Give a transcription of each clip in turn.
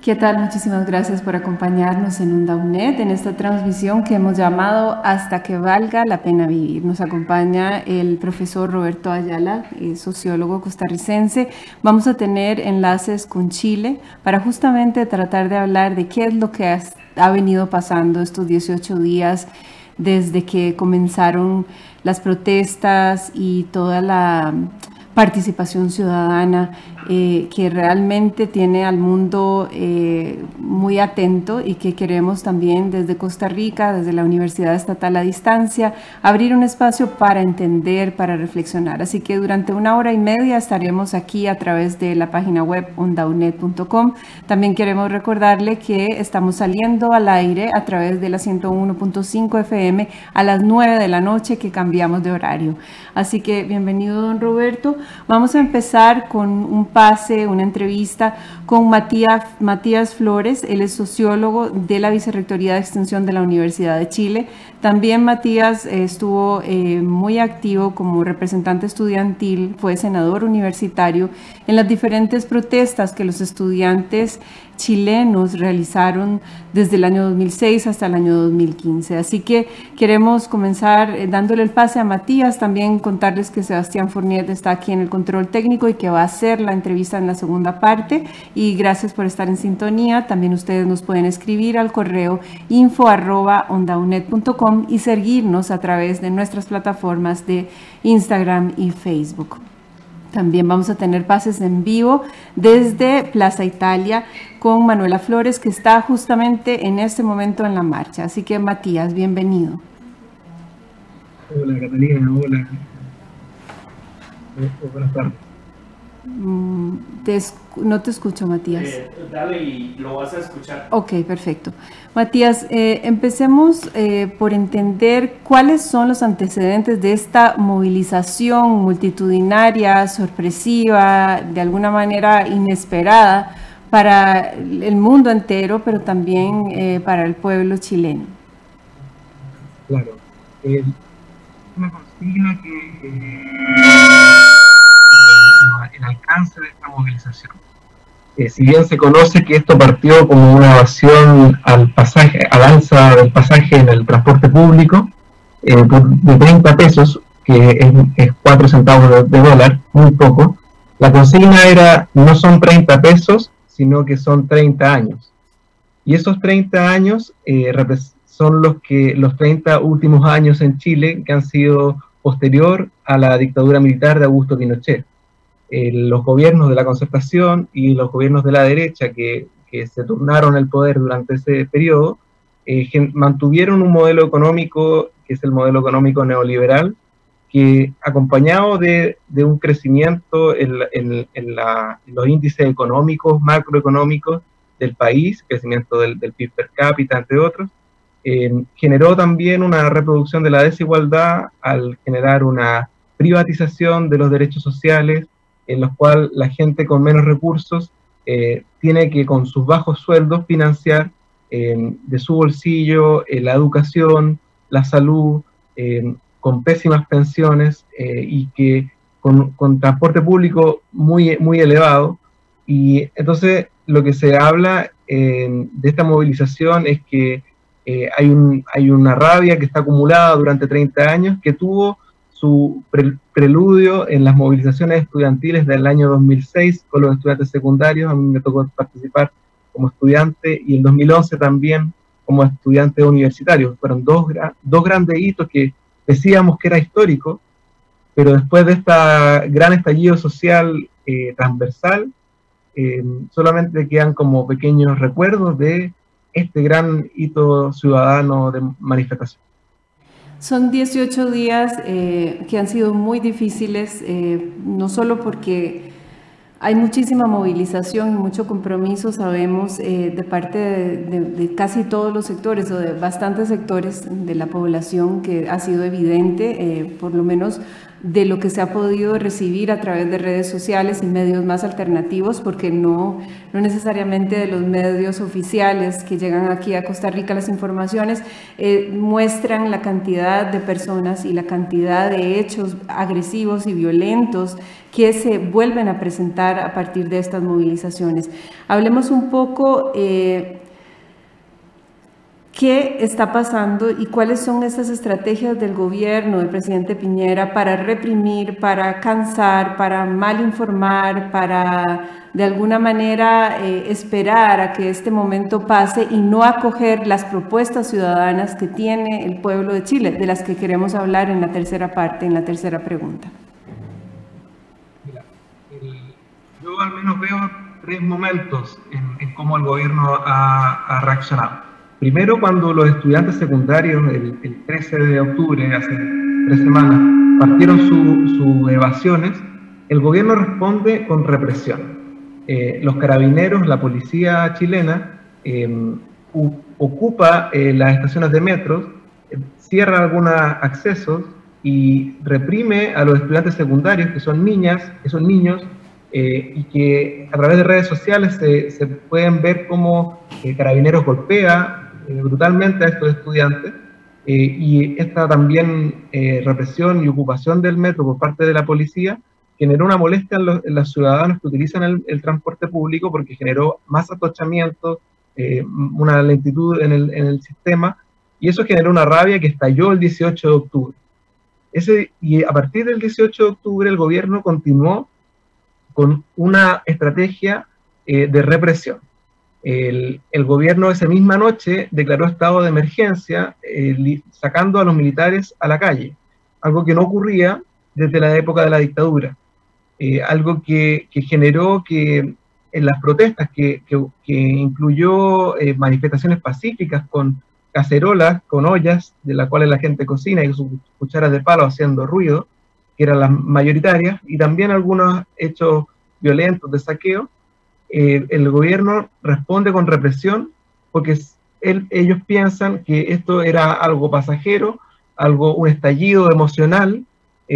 ¿Qué tal? Muchísimas gracias por acompañarnos en UNDAUNET en esta transmisión que hemos llamado Hasta que valga la pena vivir. Nos acompaña el profesor Roberto Ayala, sociólogo costarricense. Vamos a tener enlaces con Chile para justamente tratar de hablar de qué es lo que ha venido pasando estos 18 días desde que comenzaron las protestas y toda la participación ciudadana que realmente tiene al mundo muy atento y que queremos también desde Costa Rica, desde la Universidad Estatal a Distancia, abrir un espacio para entender, para reflexionar. Así que durante 1 hora y media estaremos aquí a través de la página web undaunet.com. También queremos recordarle que estamos saliendo al aire a través de la 101.5 FM a las 9 de la noche que cambiamos de horario. Así que bienvenido, don Roberto. Vamos a empezar con un pase, una entrevista con Matías Flores. Él es sociólogo de la Vicerrectoría de Extensión de la Universidad de Chile. También Matías estuvo muy activo como representante estudiantil, fue senador universitario en las diferentes protestas que los estudiantes chilenos realizaron desde el año 2006 hasta el año 2015. Así que queremos comenzar dándole el pase a Matías, también contarles que Sebastián Fournier está aquí en el control técnico y que va a hacer la entrevista en la segunda parte, y gracias por estar en sintonía. También ustedes nos pueden escribir al correo info@ondaunet.com y seguirnos a través de nuestras plataformas de Instagram y Facebook. También vamos a tener pases en vivo desde Plaza Italia con Manuela Flores, que está justamente en este momento en la marcha. Así que, Matías, bienvenido. Hola, Catalina, hola. Buenas tardes. No te escucho, Matías. Dale y lo vas a escuchar. Ok, perfecto. Matías, empecemos por entender cuáles son los antecedentes de esta movilización multitudinaria, sorpresiva, de alguna manera inesperada para el mundo entero, pero también para el pueblo chileno. Claro. Una consigna que el alcance de esta movilización. Si bien se conoce que esto partió como una evasión al alza del pasaje en el transporte público de 30 pesos, que es 4 centavos de dólar, muy poco, la consigna era no son 30 pesos, sino que son 30 años. Y esos 30 años son los 30 últimos años en Chile que han sido posterior a la dictadura militar de Augusto Pinochet. Los gobiernos de la Concertación y los gobiernos de la derecha que se turnaron el poder durante ese periodo mantuvieron un modelo económico que es el modelo económico neoliberal, que acompañado de un crecimiento en los índices económicos, macroeconómicos del país, crecimiento del PIB per cápita, entre otros, generó también una reproducción de la desigualdad al generar una privatización de los derechos sociales, en los cuales la gente con menos recursos tiene que con sus bajos sueldos financiar de su bolsillo la educación, la salud, con pésimas pensiones y que con transporte público muy, muy elevado. Y entonces lo que se habla de esta movilización es que hay una rabia que está acumulada durante 30 años que tuvo su preludio en las movilizaciones estudiantiles del año 2006 con los estudiantes secundarios. A mí me tocó participar como estudiante, y en 2011 también como estudiante universitario. Fueron dos grandes hitos que decíamos que era histórico, pero después de este gran estallido social transversal, solamente quedan como pequeños recuerdos de este gran hito ciudadano de manifestación. Son 18 días que han sido muy difíciles, no solo porque hay muchísima movilización y mucho compromiso, sabemos, de parte de casi todos los sectores o de bastantes sectores de la población, que ha sido evidente, por lo menos de lo que se ha podido recibir a través de redes sociales y medios más alternativos, porque no necesariamente de los medios oficiales que llegan aquí a Costa Rica las informaciones muestran la cantidad de personas y la cantidad de hechos agresivos y violentos que se vuelven a presentar a partir de estas movilizaciones. Hablemos un poco ¿qué está pasando y cuáles son estas estrategias del gobierno del presidente Piñera para reprimir, para cansar, para mal informar, para de alguna manera esperar a que este momento pase y no acoger las propuestas ciudadanas que tiene el pueblo de Chile, de las que queremos hablar en la tercera parte, en la tercera pregunta? Mira, yo al menos veo tres momentos en cómo el gobierno ha reaccionado. Primero, cuando los estudiantes secundarios, el 13 de octubre, hace 3 semanas, partieron sus evasiones, el gobierno responde con represión. Los carabineros, la policía chilena, ocupa las estaciones de metro, cierra algunos accesos y reprime a los estudiantes secundarios, que son niñas, que son niños, y que a través de redes sociales se pueden ver cómo Carabineros golpea brutalmente a estos estudiantes, y esta también represión y ocupación del metro por parte de la policía generó una molestia en los ciudadanos que utilizan el transporte público, porque generó más atochamiento, una lentitud en el sistema, y eso generó una rabia que estalló el 18 de octubre. Y a partir del 18 de octubre el gobierno continuó con una estrategia de represión. El gobierno esa misma noche declaró estado de emergencia, sacando a los militares a la calle, algo que no ocurría desde la época de la dictadura, algo que generó que en las protestas, que incluyó manifestaciones pacíficas con cacerolas, con ollas, de las cuales la gente cocina y sus cucharas de palo haciendo ruido, que eran las mayoritarias, y también algunos hechos violentos de saqueo, el gobierno responde con represión porque ellos piensan que esto era algo pasajero, un estallido emocional,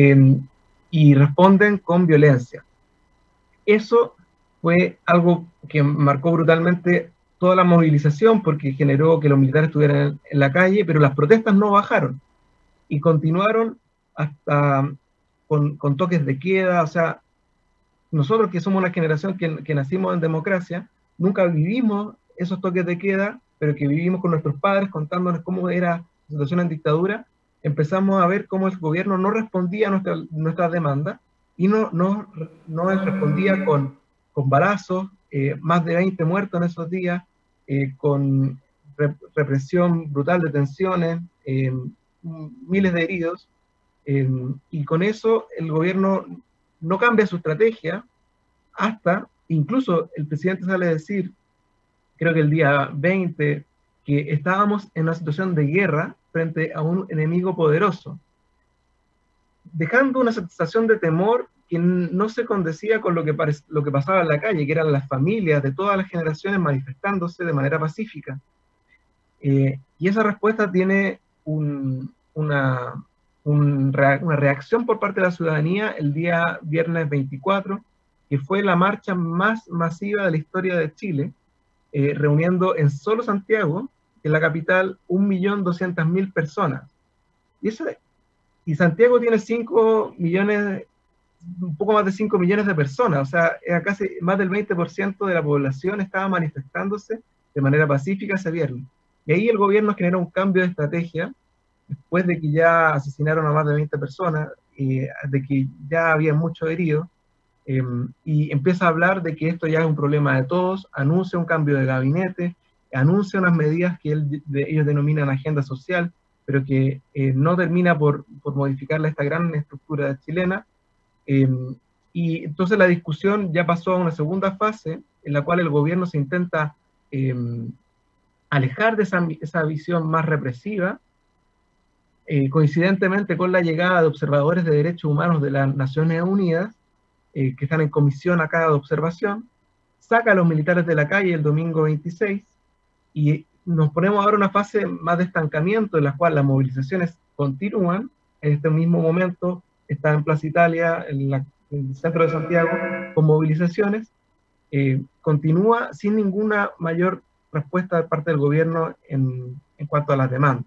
y responden con violencia. Eso fue algo que marcó brutalmente toda la movilización, porque generó que los militares estuvieran en la calle, pero las protestas no bajaron y continuaron hasta con toques de queda. O sea, nosotros que somos una generación que nacimos en democracia, nunca vivimos esos toques de queda, pero que vivimos con nuestros padres contándonos cómo era la situación en dictadura. Empezamos a ver cómo el gobierno no respondía a nuestras demandas, y no respondía con balazos, más de 20 muertos en esos días, con represión brutal de tensiones, miles de heridos, y con eso el gobierno no cambia su estrategia hasta, incluso el presidente sale a decir, creo que el día 20, que estábamos en una situación de guerra frente a un enemigo poderoso, dejando una sensación de temor que no se condecía con lo que pasaba en la calle, que eran las familias de todas las generaciones manifestándose de manera pacífica. Y esa respuesta tiene una reacción por parte de la ciudadanía el día viernes 24, que fue la marcha más masiva de la historia de Chile, reuniendo en solo Santiago, en la capital, 1.200.000 personas. Y Santiago tiene 5 millones, un poco más de 5 millones de personas, o sea, casi más del 20% de la población estaba manifestándose de manera pacífica ese viernes. Y ahí el gobierno generó un cambio de estrategia, después de que ya asesinaron a más de 20 personas, de que ya había muchos heridos, y empieza a hablar de que esto ya es un problema de todos, anuncia un cambio de gabinete, anuncia unas medidas que ellos denominan agenda social, pero que no termina por modificar esta gran estructura chilena, y entonces la discusión ya pasó a una segunda fase, en la cual el gobierno se intenta alejar de esa visión más represiva, coincidentemente con la llegada de observadores de derechos humanos de las Naciones Unidas, que están en comisión acá de observación, saca a los militares de la calle el domingo 26, y nos ponemos ahora en una fase más de estancamiento, en la cual las movilizaciones continúan. En este mismo momento está en Plaza Italia, en el centro de Santiago, con movilizaciones, continúa sin ninguna mayor respuesta de parte del gobierno en cuanto a las demandas.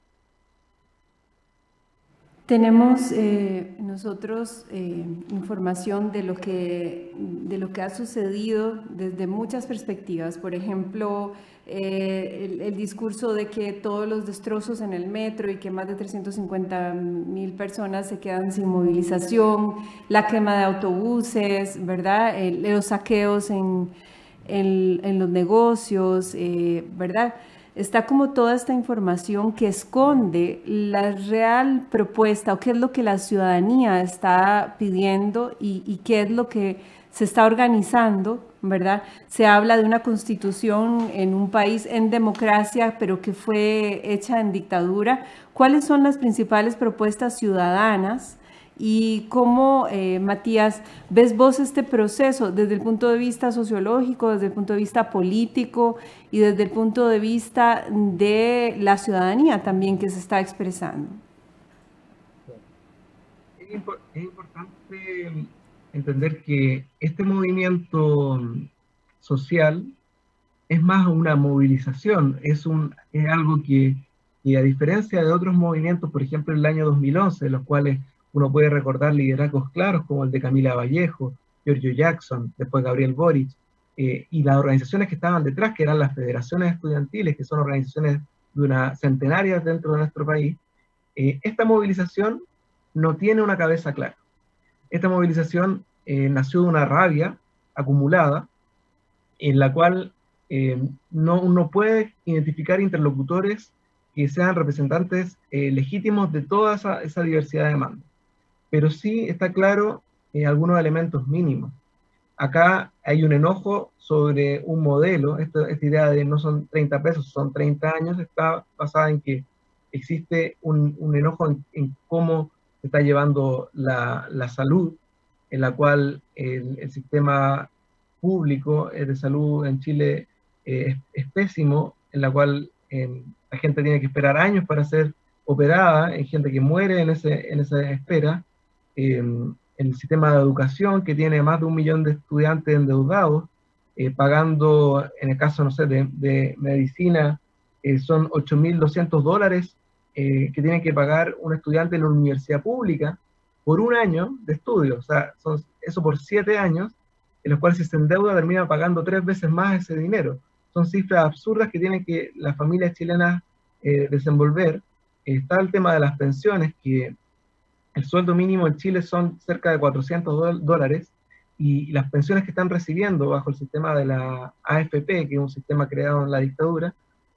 Tenemos nosotros información de lo que ha sucedido desde muchas perspectivas. Por ejemplo, el discurso de que todos los destrozos en el metro y que más de 350.000 personas se quedan sin movilización, la quema de autobuses, ¿verdad? Los saqueos en los negocios, ¿verdad? Está como toda esta información que esconde la real propuesta o qué es lo que la ciudadanía está pidiendo y qué es lo que se está organizando, ¿verdad? Se habla de una constitución en un país en democracia, pero que fue hecha en dictadura. ¿Cuáles son las principales propuestas ciudadanas? Y cómo, Matías, ves vos este proceso desde el punto de vista sociológico, desde el punto de vista político y desde el punto de vista de la ciudadanía también que se está expresando. Es importante entender que este movimiento social es más una movilización, es algo que a diferencia de otros movimientos, por ejemplo en el año 2011, los cuales uno puede recordar liderazgos claros como el de Camila Vallejo, Giorgio Jackson, después Gabriel Boric, y las organizaciones que estaban detrás, que eran las federaciones estudiantiles, que son organizaciones de una centenarias dentro de nuestro país. Esta movilización no tiene una cabeza clara. Esta movilización nació de una rabia acumulada, en la cual no puede identificar interlocutores que sean representantes legítimos de toda esa diversidad de demandas. Pero sí está claro algunos elementos mínimos. Acá hay un enojo sobre un modelo, esta idea de no son 30 pesos, son 30 años, está basada en que existe un enojo en cómo se está llevando la salud, en la cual el sistema público de salud en Chile es pésimo, en la cual la gente tiene que esperar años para ser operada, hay gente que muere en esa espera, el sistema de educación que tiene más de 1 millón de estudiantes endeudados, pagando, en el caso, no sé, de medicina, son $8.200 que tiene que pagar un estudiante en una universidad pública por 1 año de estudio, o sea, eso por 7 años, en los cuales si se endeuda termina pagando 3 veces más ese dinero. Son cifras absurdas que tienen que las familias chilenas desenvolver. Está el tema de las pensiones, que el sueldo mínimo en Chile son cerca de $400, y las pensiones que están recibiendo bajo el sistema de la AFP, que es un sistema creado en la dictadura,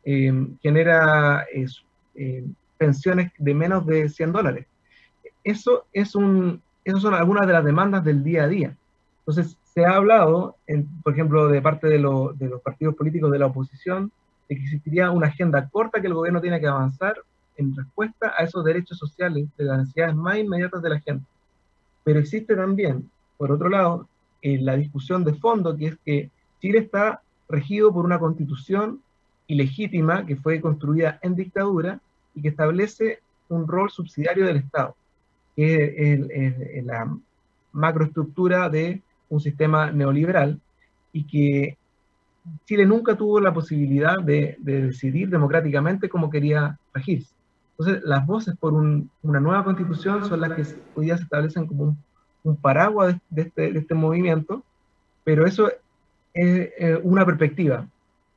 genera pensiones de menos de $100. Esas son algunas de las demandas del día a día. Entonces, se ha hablado, por ejemplo, de parte de los partidos políticos de la oposición, de que existiría una agenda corta que el gobierno tiene que avanzar en respuesta a esos derechos sociales, de las necesidades más inmediatas de la gente. Pero existe también, por otro lado, la discusión de fondo, que es que Chile está regido por una constitución ilegítima que fue construida en dictadura y que establece un rol subsidiario del Estado, que es la macroestructura de un sistema neoliberal, y que Chile nunca tuvo la posibilidad de decidir democráticamente cómo quería regirse. Entonces, las voces por una nueva constitución son las que hoy día se establecen como un paraguas de este movimiento, pero eso es una perspectiva.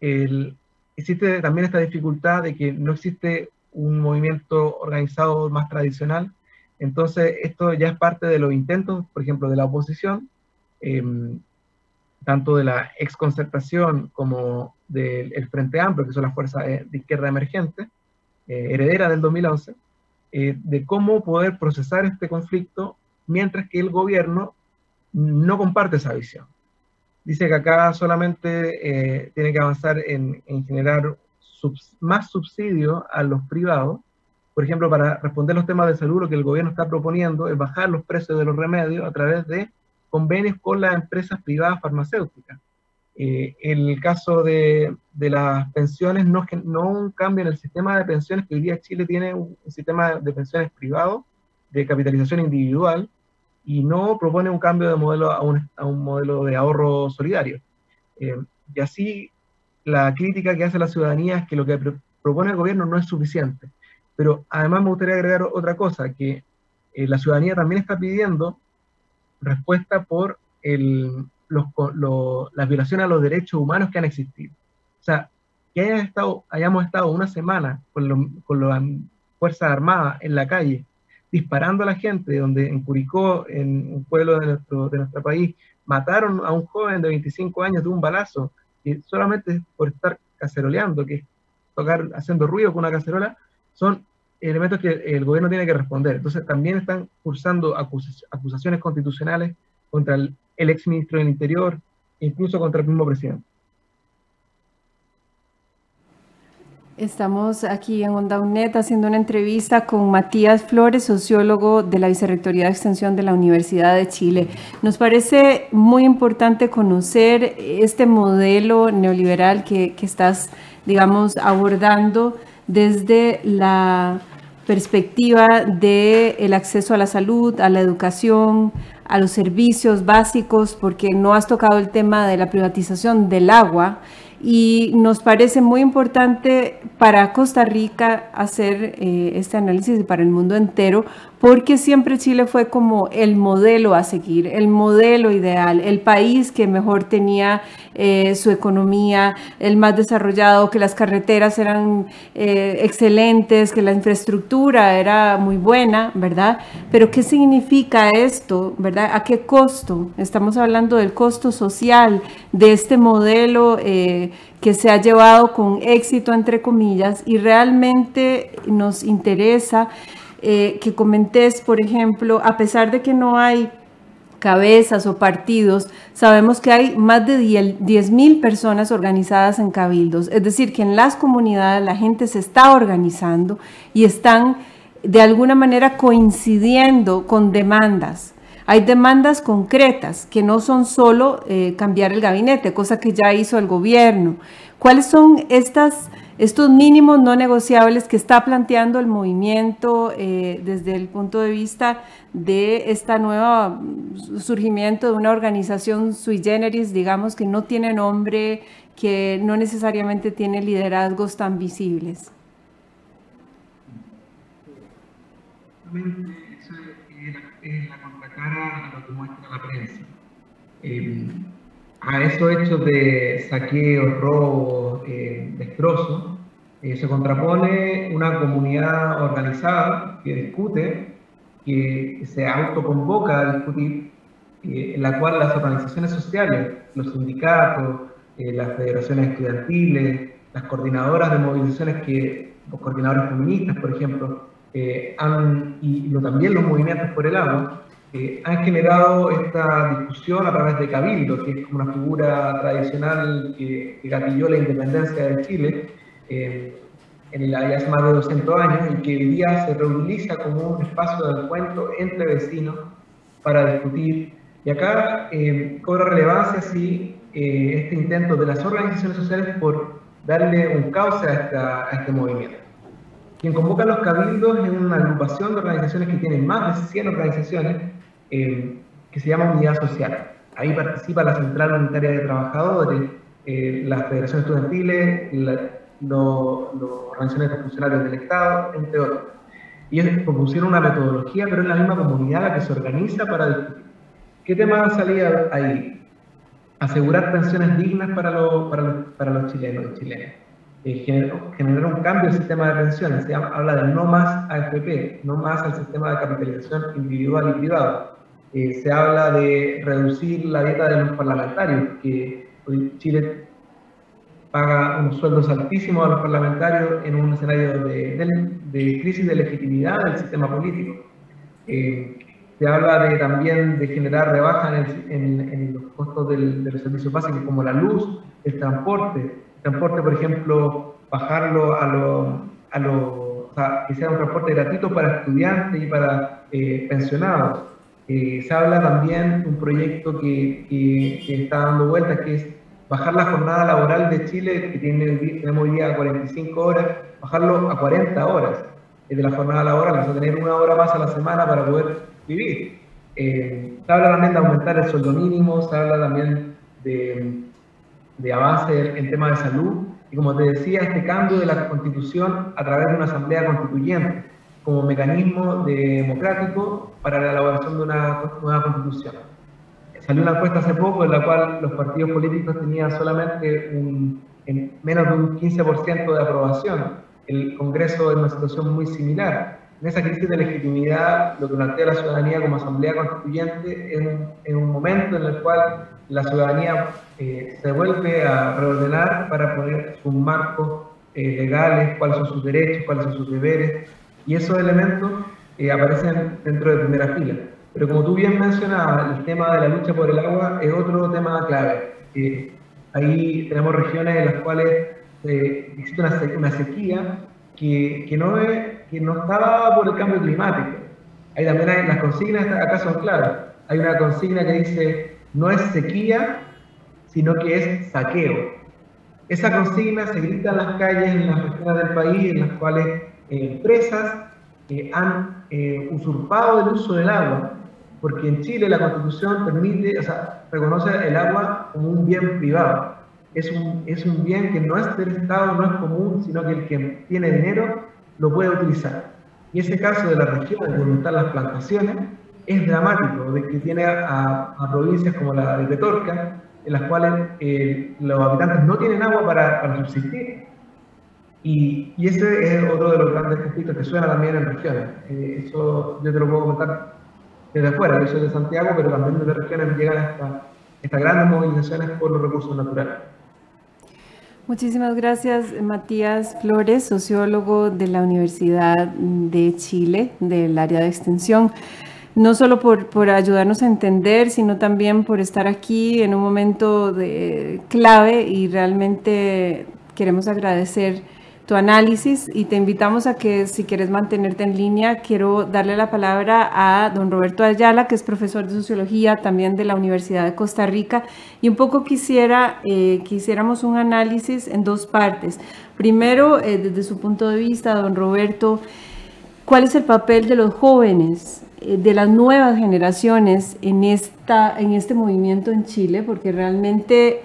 Existe también esta dificultad de que no existe un movimiento organizado más tradicional, entonces esto ya es parte de los intentos, por ejemplo, de la oposición, tanto de la exconcertación como del Frente Amplio, que son las fuerzas de izquierda emergentes, heredera del 2011, de cómo poder procesar este conflicto mientras que el gobierno no comparte esa visión. Dice que acá solamente tiene que avanzar en generar más subsidio a los privados. Por ejemplo, para responder los temas de salud, lo que el gobierno está proponiendo es bajar los precios de los remedios a través de convenios con las empresas privadas farmacéuticas. El caso de las pensiones, no un cambio en el sistema de pensiones, que hoy día Chile tiene un sistema de pensiones privado, de capitalización individual y no propone un cambio de modelo a un modelo de ahorro solidario. Y así la crítica que hace la ciudadanía es que lo que propone el gobierno no es suficiente. Pero además me gustaría agregar otra cosa, que la ciudadanía también está pidiendo respuesta por las violaciones a los derechos humanos que han existido. O sea, que hayamos estado una semana con las Fuerzas Armadas en la calle, disparando a la gente, donde en Curicó, en un pueblo de nuestro país, mataron a un joven de 25 años de un balazo, y solamente por estar caceroleando, que es tocar, haciendo ruido con una cacerola, son elementos que el gobierno tiene que responder. Entonces también están cursando acusaciones constitucionales contra el exministro del Interior, incluso contra el mismo presidente. Estamos aquí en Onda UNED haciendo una entrevista con Matías Flores, sociólogo de la Vicerrectoría de Extensión de la Universidad de Chile. Nos parece muy importante conocer este modelo neoliberal que estás, digamos, abordando desde la perspectiva del acceso a la salud, a la educación, a los servicios básicos, porque no has tocado el tema de la privatización del agua. Y nos parece muy importante para Costa Rica hacer este análisis y para el mundo entero, porque siempre Chile fue como el modelo a seguir, el modelo ideal, el país que mejor tenía su economía, el más desarrollado, que las carreteras eran excelentes, que la infraestructura era muy buena, ¿verdad? Pero ¿qué significa esto, verdad? ¿A qué costo? Estamos hablando del costo social de este modelo que se ha llevado con éxito, entre comillas, y realmente nos interesa que comentes, por ejemplo, a pesar de que no hay cabezas o partidos, sabemos que hay más de 10.000 personas organizadas en cabildos, es decir, que en las comunidades la gente se está organizando y están de alguna manera coincidiendo con demandas. Hay demandas concretas que no son solo cambiar el gabinete, cosa que ya hizo el gobierno. ¿Cuáles son estos mínimos no negociables que está planteando el movimiento desde el punto de vista de esta nueva surgimiento de una organización sui generis, digamos, que no tiene nombre, que no necesariamente tiene liderazgos tan visibles? Eso es la contracara a lo que muestra la prensa. A esos hechos de saqueo, robo, destrozo, se contrapone una comunidad organizada que discute, que se autoconvoca a discutir, en la cual las organizaciones sociales, los sindicatos, las federaciones estudiantiles, las coordinadoras de movilizaciones, los coordinadores feministas, por ejemplo, también los movimientos por el agua, han generado esta discusión a través de Cabildo, que es como una figura tradicional que gatilló la independencia de Chile hace más de 200 años, y que hoy día se reutiliza como un espacio de encuentro entre vecinos para discutir. Y acá cobra relevancia este intento de las organizaciones sociales por darle un cauce a este movimiento. Quien convoca a los cabildos es una agrupación de organizaciones que tienen más de 100 organizaciones, que se llama Unidad Social. Ahí participa la Central Unitaria de Trabajadores, las federaciones estudiantiles, las organizaciones de funcionarios del Estado, entre otros. Ellos propusieron una metodología, pero es la misma comunidad la que se organiza para discutir. ¿Qué tema salía ahí? Asegurar pensiones dignas para los chilenos y chilenas. Generar un cambio del sistema de pensiones. Se habla de no más AFP, no más al sistema de capitalización individual y privado. Se habla de reducir la dieta de los parlamentarios, que hoy Chile paga unos sueldos altísimos a los parlamentarios en un escenario de crisis de legitimidad del sistema político. Se habla también de generar rebajas en los costos de los servicios básicos, como la luz, el transporte, por ejemplo, bajarlo o sea, que sea un transporte gratuito para estudiantes y para pensionados. Se habla también de un proyecto que está dando vueltas, que es bajar la jornada laboral de Chile, que tenemos hoy día 45 horas, bajarlo a 40 horas. de la jornada laboral, o sea, tener 1 hora más a la semana para poder vivir. Se habla también de aumentar el sueldo mínimo, se habla también de avance en temas de salud, y como te decía, este cambio de la Constitución a través de una asamblea constituyente como mecanismo democrático para la elaboración de una nueva Constitución. Salió una encuesta hace poco en la cual los partidos políticos tenían solamente menos de un 15% de aprobación. El Congreso en una situación muy similar. En esa crisis de legitimidad, lo que plantea la ciudadanía como asamblea constituyente es un momento en el cual la ciudadanía se vuelve a reordenar para poner sus marcos legales, cuáles son sus derechos, cuáles son sus deberes, y esos elementos aparecen dentro de primera fila. Pero como tú bien mencionabas, el tema de la lucha por el agua es otro tema clave. Ahí tenemos regiones en las cuales existe una sequía que no estaba por el cambio climático. Ahí también las consignas acá son claras. Hay una consigna que dice, no es sequía, sino que es saqueo. Esa consigna se grita en las calles, en las regiones del país, en las cuales empresas han usurpado el uso del agua, porque en Chile la Constitución reconoce el agua como un bien privado. Es un bien que no es del Estado, no es común, sino que el que tiene dinero lo puede utilizar. Y ese caso de las regiones donde están las plantaciones es dramático, de que tiene a provincias como la de Petorca, en las cuales los habitantes no tienen agua para subsistir. Y ese es otro de los grandes conflictos que suena también en regiones. Eso yo te lo puedo contar desde afuera, yo soy de Santiago, pero también desde regiones llegan estas grandes movilizaciones por los recursos naturales. Muchísimas gracias, Matías Flores, sociólogo de la Universidad de Chile, del área de extensión. No solo por ayudarnos a entender, sino también por estar aquí en un momento clave, y realmente queremos agradecer tu análisis y te invitamos a que, si quieres mantenerte en línea, quiero darle la palabra a don Roberto Ayala, que es profesor de sociología también de la Universidad de Costa Rica, y un poco quisiéramos un análisis en dos partes. Primero, desde su punto de vista, don Roberto, ¿cuál es el papel de los jóvenes, de las nuevas generaciones en este movimiento en Chile? Porque realmente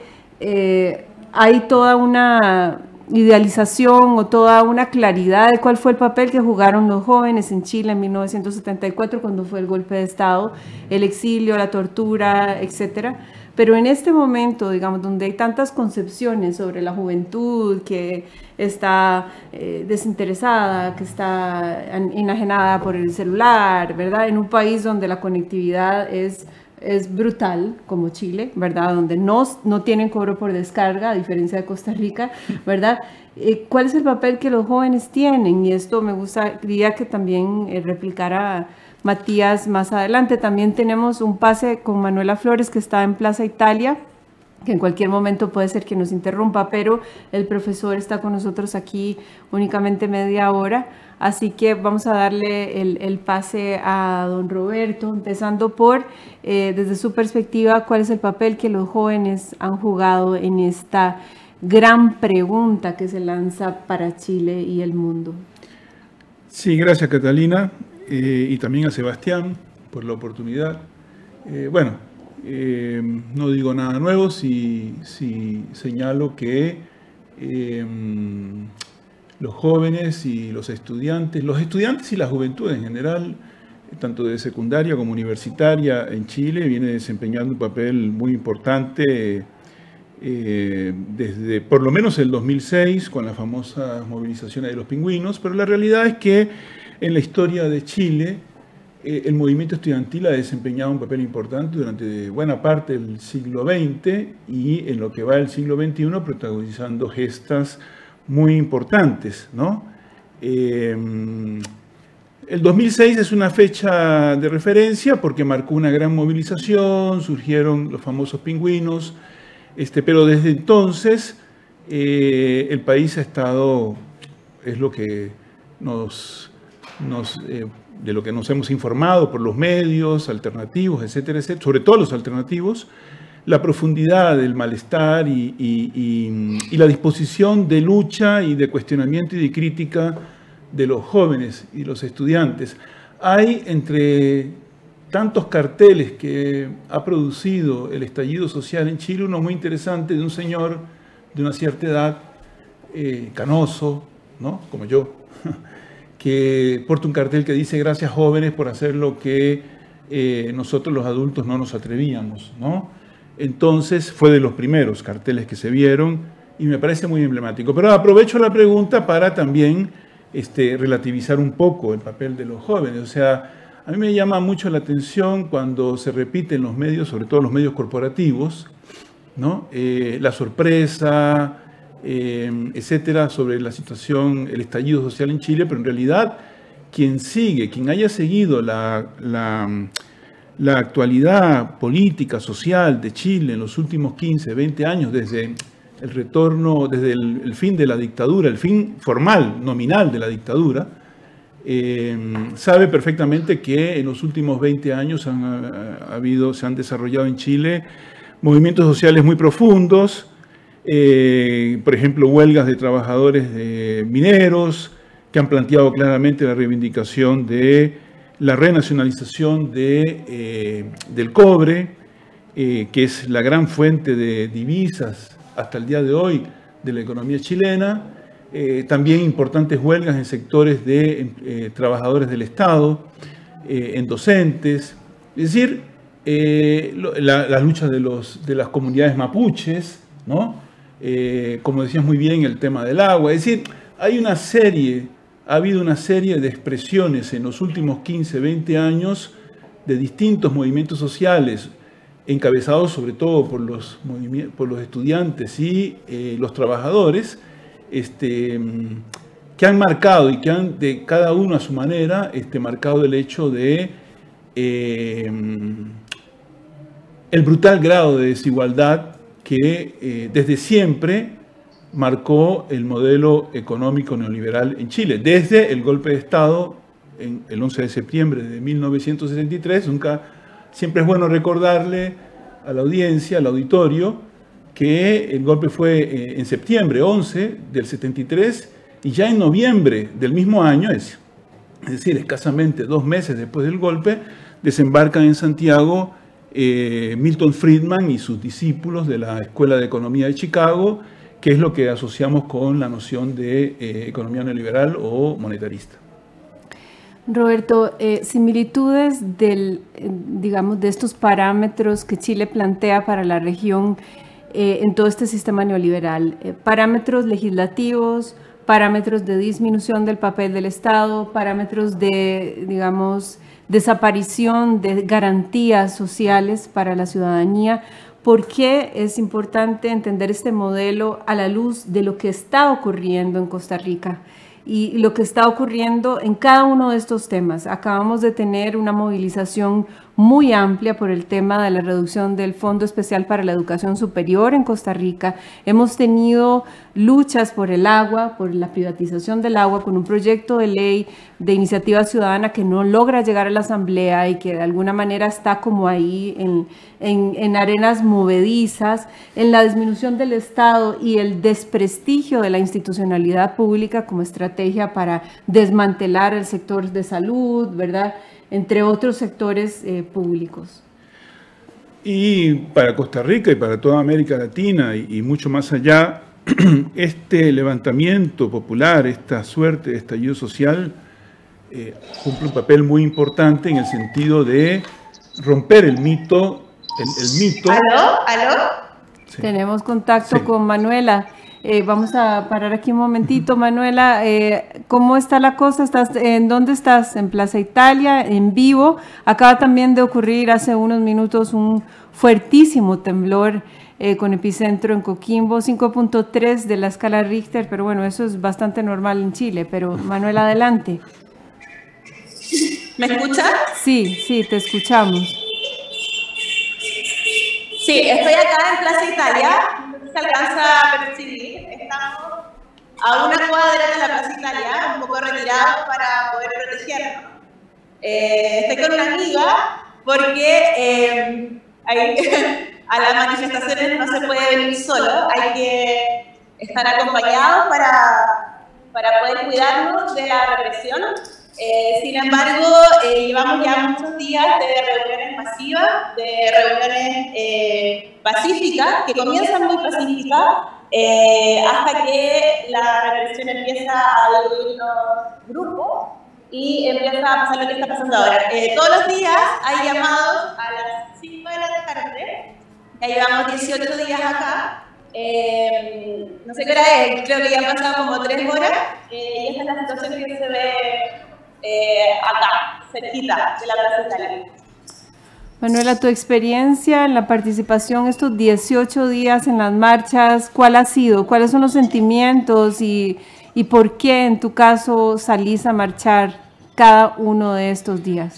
hay toda una idealización o toda una claridad de cuál fue el papel que jugaron los jóvenes en Chile en 1974, cuando fue el golpe de Estado, el exilio, la tortura, etcétera. Pero en este momento, digamos, donde hay tantas concepciones sobre la juventud que está desinteresada, que está enajenada por el celular, ¿verdad? En un país donde la conectividad es brutal, como Chile, ¿verdad? Donde no tienen cobro por descarga, a diferencia de Costa Rica, ¿verdad? ¿Cuál es el papel que los jóvenes tienen? Y esto me gustaría que también replicara Matías más adelante. También tenemos un pase con Manuela Flores, que está en Plaza Italia, que en cualquier momento puede ser que nos interrumpa, pero el profesor está con nosotros aquí únicamente media hora. Así que vamos a darle el pase a don Roberto, empezando por, desde su perspectiva, cuál es el papel que los jóvenes han jugado en esta gran pregunta que se lanza para Chile y el mundo. Sí, gracias, Catalina, y también a Sebastián por la oportunidad. No digo nada nuevo si señalo que los jóvenes y los estudiantes y la juventud en general, tanto de secundaria como universitaria en Chile, viene desempeñando un papel muy importante desde por lo menos el 2006, con las famosas movilizaciones de los pingüinos, pero la realidad es que en la historia de Chile el movimiento estudiantil ha desempeñado un papel importante durante buena parte del siglo XX y en lo que va del siglo XXI protagonizando gestas muy importantes, ¿no? El 2006 es una fecha de referencia porque marcó una gran movilización, surgieron los famosos pingüinos, pero desde entonces el país ha estado, es lo que de lo que nos hemos informado por los medios alternativos, etcétera, etcétera, sobre todo los alternativos, la profundidad del malestar y la disposición de lucha y de cuestionamiento y de crítica de los jóvenes y los estudiantes. Hay entre tantos carteles que ha producido el estallido social en Chile, uno muy interesante de un señor de una cierta edad, canoso, ¿no? Como yo, que porta un cartel que dice: gracias jóvenes por hacer lo que nosotros los adultos no nos atrevíamos, ¿no? Entonces fue de los primeros carteles que se vieron y me parece muy emblemático. Pero aprovecho la pregunta para también relativizar un poco el papel de los jóvenes. O sea, a mí me llama mucho la atención cuando se repite en los medios, sobre todo los medios corporativos, ¿no? La sorpresa, etcétera, sobre la situación, el estallido social en Chile, pero en realidad quien haya seguido la actualidad política, social de Chile en los últimos 15, 20 años, desde el retorno, desde el fin de la dictadura, el fin formal, nominal de la dictadura, sabe perfectamente que en los últimos 20 años se han desarrollado en Chile movimientos sociales muy profundos, por ejemplo, huelgas de trabajadores mineros, que han planteado claramente la reivindicación de la renacionalización del cobre, que es la gran fuente de divisas hasta el día de hoy de la economía chilena. También importantes huelgas en sectores de trabajadores del Estado, en docentes. Es decir, la lucha de las comunidades mapuches, ¿no? Como decías muy bien, el tema del agua. Es decir, ha habido una serie de expresiones en los últimos 15, 20 años de distintos movimientos sociales, encabezados sobre todo por los estudiantes y los trabajadores, que han marcado y que han, de cada uno a su manera, marcado el hecho de el brutal grado de desigualdad que desde siempre marcó el modelo económico neoliberal en Chile. Desde el golpe de Estado, el 11 de septiembre de 1963, siempre es bueno recordarle a la audiencia, al auditorio, que el golpe fue en septiembre 11 del 73 y ya en noviembre del mismo año, es decir, escasamente 2 meses después del golpe, desembarcan en Santiago Milton Friedman y sus discípulos de la Escuela de Economía de Chicago, que es lo que asociamos con la noción de economía neoliberal o monetarista. Roberto, similitudes digamos, de estos parámetros que Chile plantea para la región en todo este sistema neoliberal, parámetros legislativos, parámetros de disminución del papel del Estado, parámetros de, digamos, desaparición de garantías sociales para la ciudadanía. ¿Por qué es importante entender este modelo a la luz de lo que está ocurriendo en Costa Rica y lo que está ocurriendo en cada uno de estos temas? Acabamos de tener una movilización muy amplia por el tema de la reducción del Fondo Especial para la Educación Superior en Costa Rica. Hemos tenido luchas por el agua, por la privatización del agua, con un proyecto de ley de iniciativa ciudadana que no logra llegar a la Asamblea y que de alguna manera está como ahí en arenas movedizas, en la disminución del Estado y el desprestigio de la institucionalidad pública como estrategia para desmantelar el sector de salud, ¿verdad?, entre otros sectores públicos. Y para Costa Rica y para toda América Latina y mucho más allá, este levantamiento popular, esta suerte de estallido social, cumple un papel muy importante en el sentido de romper el mito. El mito. ¿Aló? Sí. Tenemos contacto con Manuela. Vamos a parar aquí un momentito. Manuela, ¿cómo está la cosa? ¿En dónde estás? ¿En Plaza Italia? ¿En vivo? Acaba también de ocurrir hace unos minutos un fuertísimo temblor con epicentro en Coquimbo, 5.3 de la escala Richter, pero bueno, eso es bastante normal en Chile. Pero Manuela, adelante. ¿Me escuchas? Sí, te escuchamos. Sí, estoy acá en Plaza Italia. Se alcanza a percibir, estamos a una cuadra de la Plaza Italia, un poco retirados para poder protegernos. Estoy con una amiga porque a las manifestaciones no se puede venir solo, hay que estar acompañados para poder cuidarnos de la represión. Sin embargo, llevamos ya muchos días de reuniones masivas, de reuniones pacíficas, que comienzan muy pacíficas, hasta que la represión empieza a dividir los grupos y empieza a pasar lo que está pasando ahora. Todos los días hay llamados a las 5 de la tarde, ya llevamos 18 días acá. No sé qué hora es, creo que ya han pasado como 3 horas, y esta es la situación que se ve acá, cerquita de la Plaza Italia. Manuela, tu experiencia en la participación estos 18 días en las marchas, ¿cuál ha sido? ¿Cuáles son los sentimientos y por qué en tu caso salís a marchar cada uno de estos días?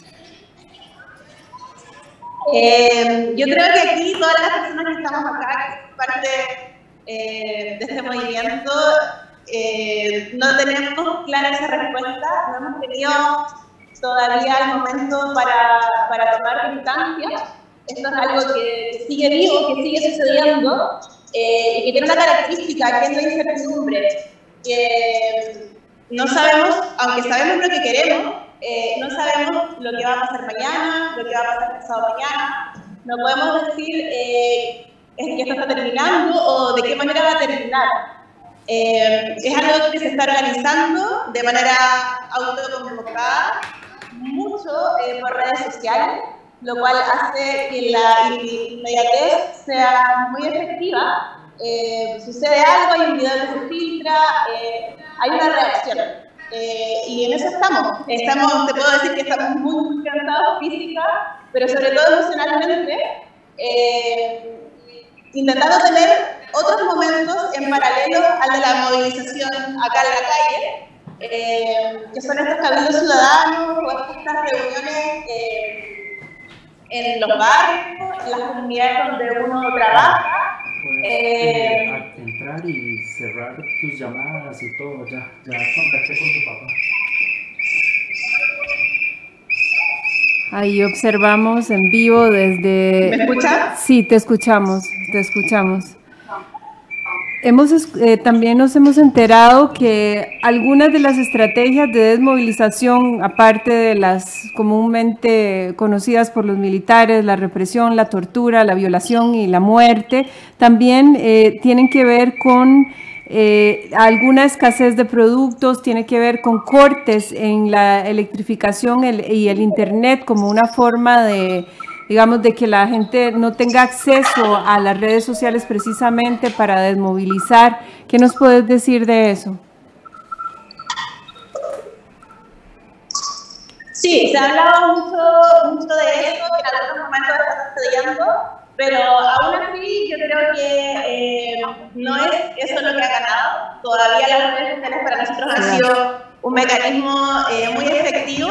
Yo creo que aquí todas las personas que estamos acá, parte de este movimiento, no tenemos clara esa respuesta, no hemos tenido todavía el momento para tomar distancia. Esto es algo que sigue vivo, que sigue sucediendo, y que tiene una característica, que es la incertidumbre, que no sabemos, aunque sabemos lo que queremos, no sabemos lo que va a pasar mañana, lo que va a pasar pasado mañana. No podemos decir es que esto está terminando o de qué manera va a terminar. Es algo que se está organizando de manera autoconvocada, mucho por redes sociales, lo cual hace que la inmediatez sea muy efectiva. Sucede algo, hay un video que se filtra, hay una reacción. Y en eso estamos. Te puedo decir que estamos muy cansados física, pero sobre todo emocionalmente, intentando tener otros momentos en paralelo al de la movilización acá en la calle, que son estos cabildos ciudadanos o estas reuniones en los barrios, en las comunidades donde uno trabaja. Entrar y cerrar tus llamadas y todo, ya contacté con tu papá. Ahí observamos en vivo desde... ¿Me escuchas? Sí, te escuchamos. También nos hemos enterado que algunas de las estrategias de desmovilización, aparte de las comúnmente conocidas por los militares, la represión, la tortura, la violación y la muerte, también tienen que ver con alguna escasez de productos, tiene que ver con cortes en la electrificación y el internet como una forma de, digamos, de que la gente no tenga acceso a las redes sociales precisamente para desmovilizar. ¿Qué nos puedes decir de eso? Sí, se ha hablado mucho de eso, que en algunos momentos está sucediendo, pero aún así yo creo que no es eso lo que ha ganado. Todavía las redes sociales para nosotros han sido un mecanismo muy efectivo.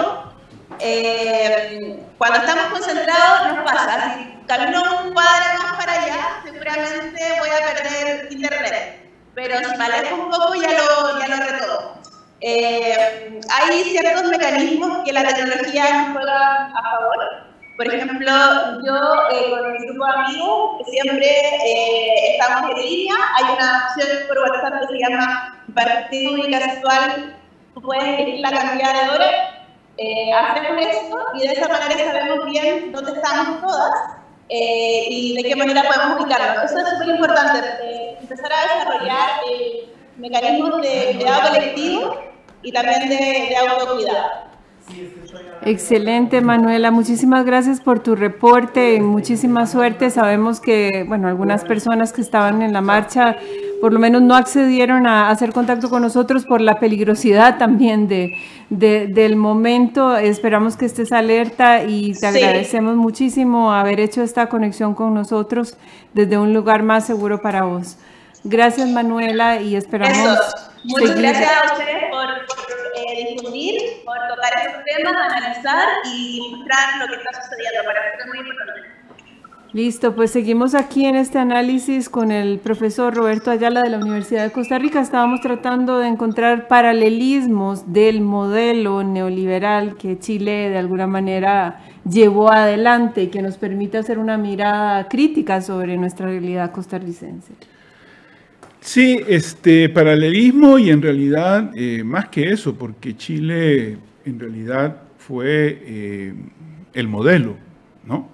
Cuando estamos concentrados nos pasa, si camino un cuadro más para allá, seguramente voy a perder internet, pero si me alejo un poco ya lo retomo. Hay ciertos mecanismos que la tecnología nos juega a favor. Por ejemplo, yo con mi grupo de amigos siempre estamos en línea. Hay una opción por WhatsApp que se llama Partido Única Sexual. Tú puedes elegir la cantidad de horas. Hacemos esto y de esa manera sabemos bien dónde estamos todas y de qué manera podemos ubicarnos. Eso es súper importante, empezar a desarrollar mecanismos de cuidado colectivo y también de autocuidado. Excelente, Manuela, muchísimas gracias por tu reporte y muchísima suerte. Sabemos que, bueno, algunas personas que estaban en la marcha por lo menos no accedieron a hacer contacto con nosotros por la peligrosidad también del momento. Esperamos que estés alerta y te agradecemos muchísimo haber hecho esta conexión con nosotros desde un lugar más seguro para vos. Gracias, Manuela, y esperamos Muchas gracias a ustedes por difundir, por tocar estos temas, analizar y mostrar lo que está sucediendo. Para nosotros es muy importante. Listo, pues seguimos aquí en este análisis con el profesor Roberto Ayala de la Universidad de Costa Rica. Estábamos tratando de encontrar paralelismos del modelo neoliberal que Chile de alguna manera llevó adelante y que nos permite hacer una mirada crítica sobre nuestra realidad costarricense. Sí, paralelismo y en realidad más que eso, porque Chile en realidad fue el modelo, ¿no?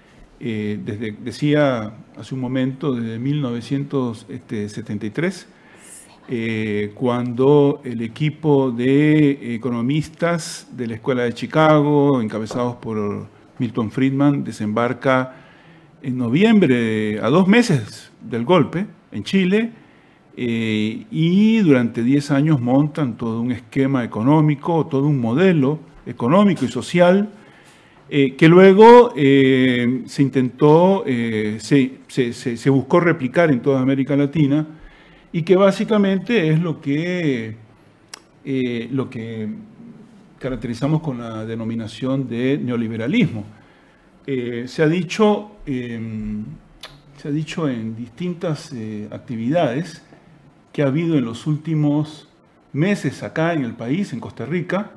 Decía hace un momento, desde 1973, cuando el equipo de economistas de la Escuela de Chicago, encabezados por Milton Friedman, desembarca en noviembre, a 2 meses del golpe, en Chile, y durante 10 años montan todo un esquema económico, todo un modelo económico y social, que luego se intentó, se buscó replicar en toda América Latina, y que básicamente es lo que caracterizamos con la denominación de neoliberalismo. Se ha dicho en distintas actividades que ha habido en los últimos meses acá en el país, en Costa Rica.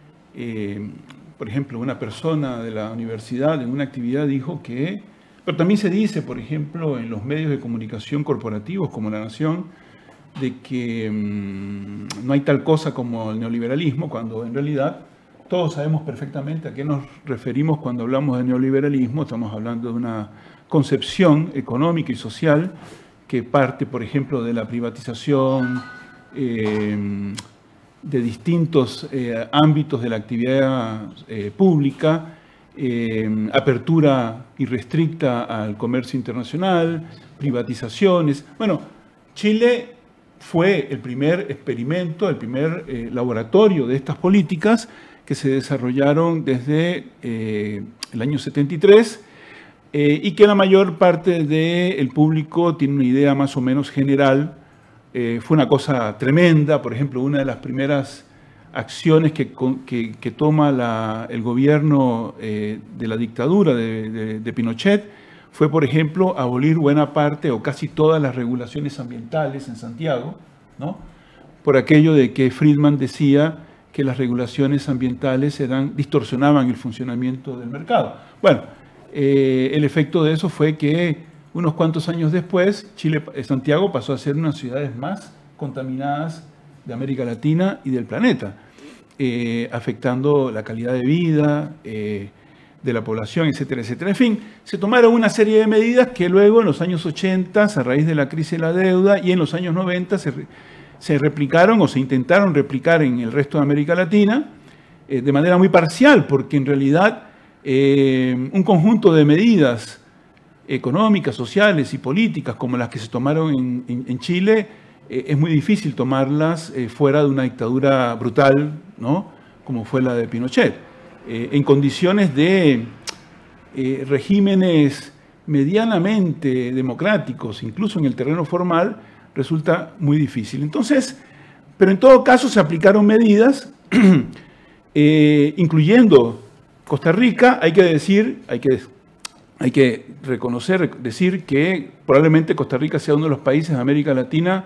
Por ejemplo, una persona de la universidad en una actividad dijo que, pero también se dice, por ejemplo, en los medios de comunicación corporativos como La Nación, de que no hay tal cosa como el neoliberalismo, cuando en realidad todos sabemos perfectamente a qué nos referimos cuando hablamos de neoliberalismo. Estamos hablando de una concepción económica y social que parte, por ejemplo, de la privatización de distintos ámbitos de la actividad pública, apertura irrestricta al comercio internacional, privatizaciones. Bueno, Chile fue el primer experimento, el primer laboratorio de estas políticas que se desarrollaron desde el año 73 y que la mayor parte del público tiene una idea más o menos general. Fue una cosa tremenda. Por ejemplo, una de las primeras acciones que toma el gobierno de la dictadura de Pinochet fue, por ejemplo, abolir buena parte o casi todas las regulaciones ambientales en Santiago, ¿no? Por aquello de que Friedman decía que las regulaciones ambientales distorsionaban el funcionamiento del mercado. Bueno, el efecto de eso fue que unos cuantos años después, Santiago pasó a ser una de las ciudades más contaminadas de América Latina y del planeta, afectando la calidad de vida de la población, etcétera, etcétera. En fin, se tomaron una serie de medidas que luego en los años 80, a raíz de la crisis de la deuda, y en los años 90 se replicaron o se intentaron replicar en el resto de América Latina de manera muy parcial, porque en realidad un conjunto de medidas económicas, sociales y políticas como las que se tomaron en Chile, es muy difícil tomarlas fuera de una dictadura brutal, ¿no?, como fue la de Pinochet. En condiciones de regímenes medianamente democráticos, incluso en el terreno formal, resulta muy difícil. Entonces, pero en todo caso se aplicaron medidas, incluyendo Costa Rica. Hay que decir que probablemente Costa Rica sea uno de los países de América Latina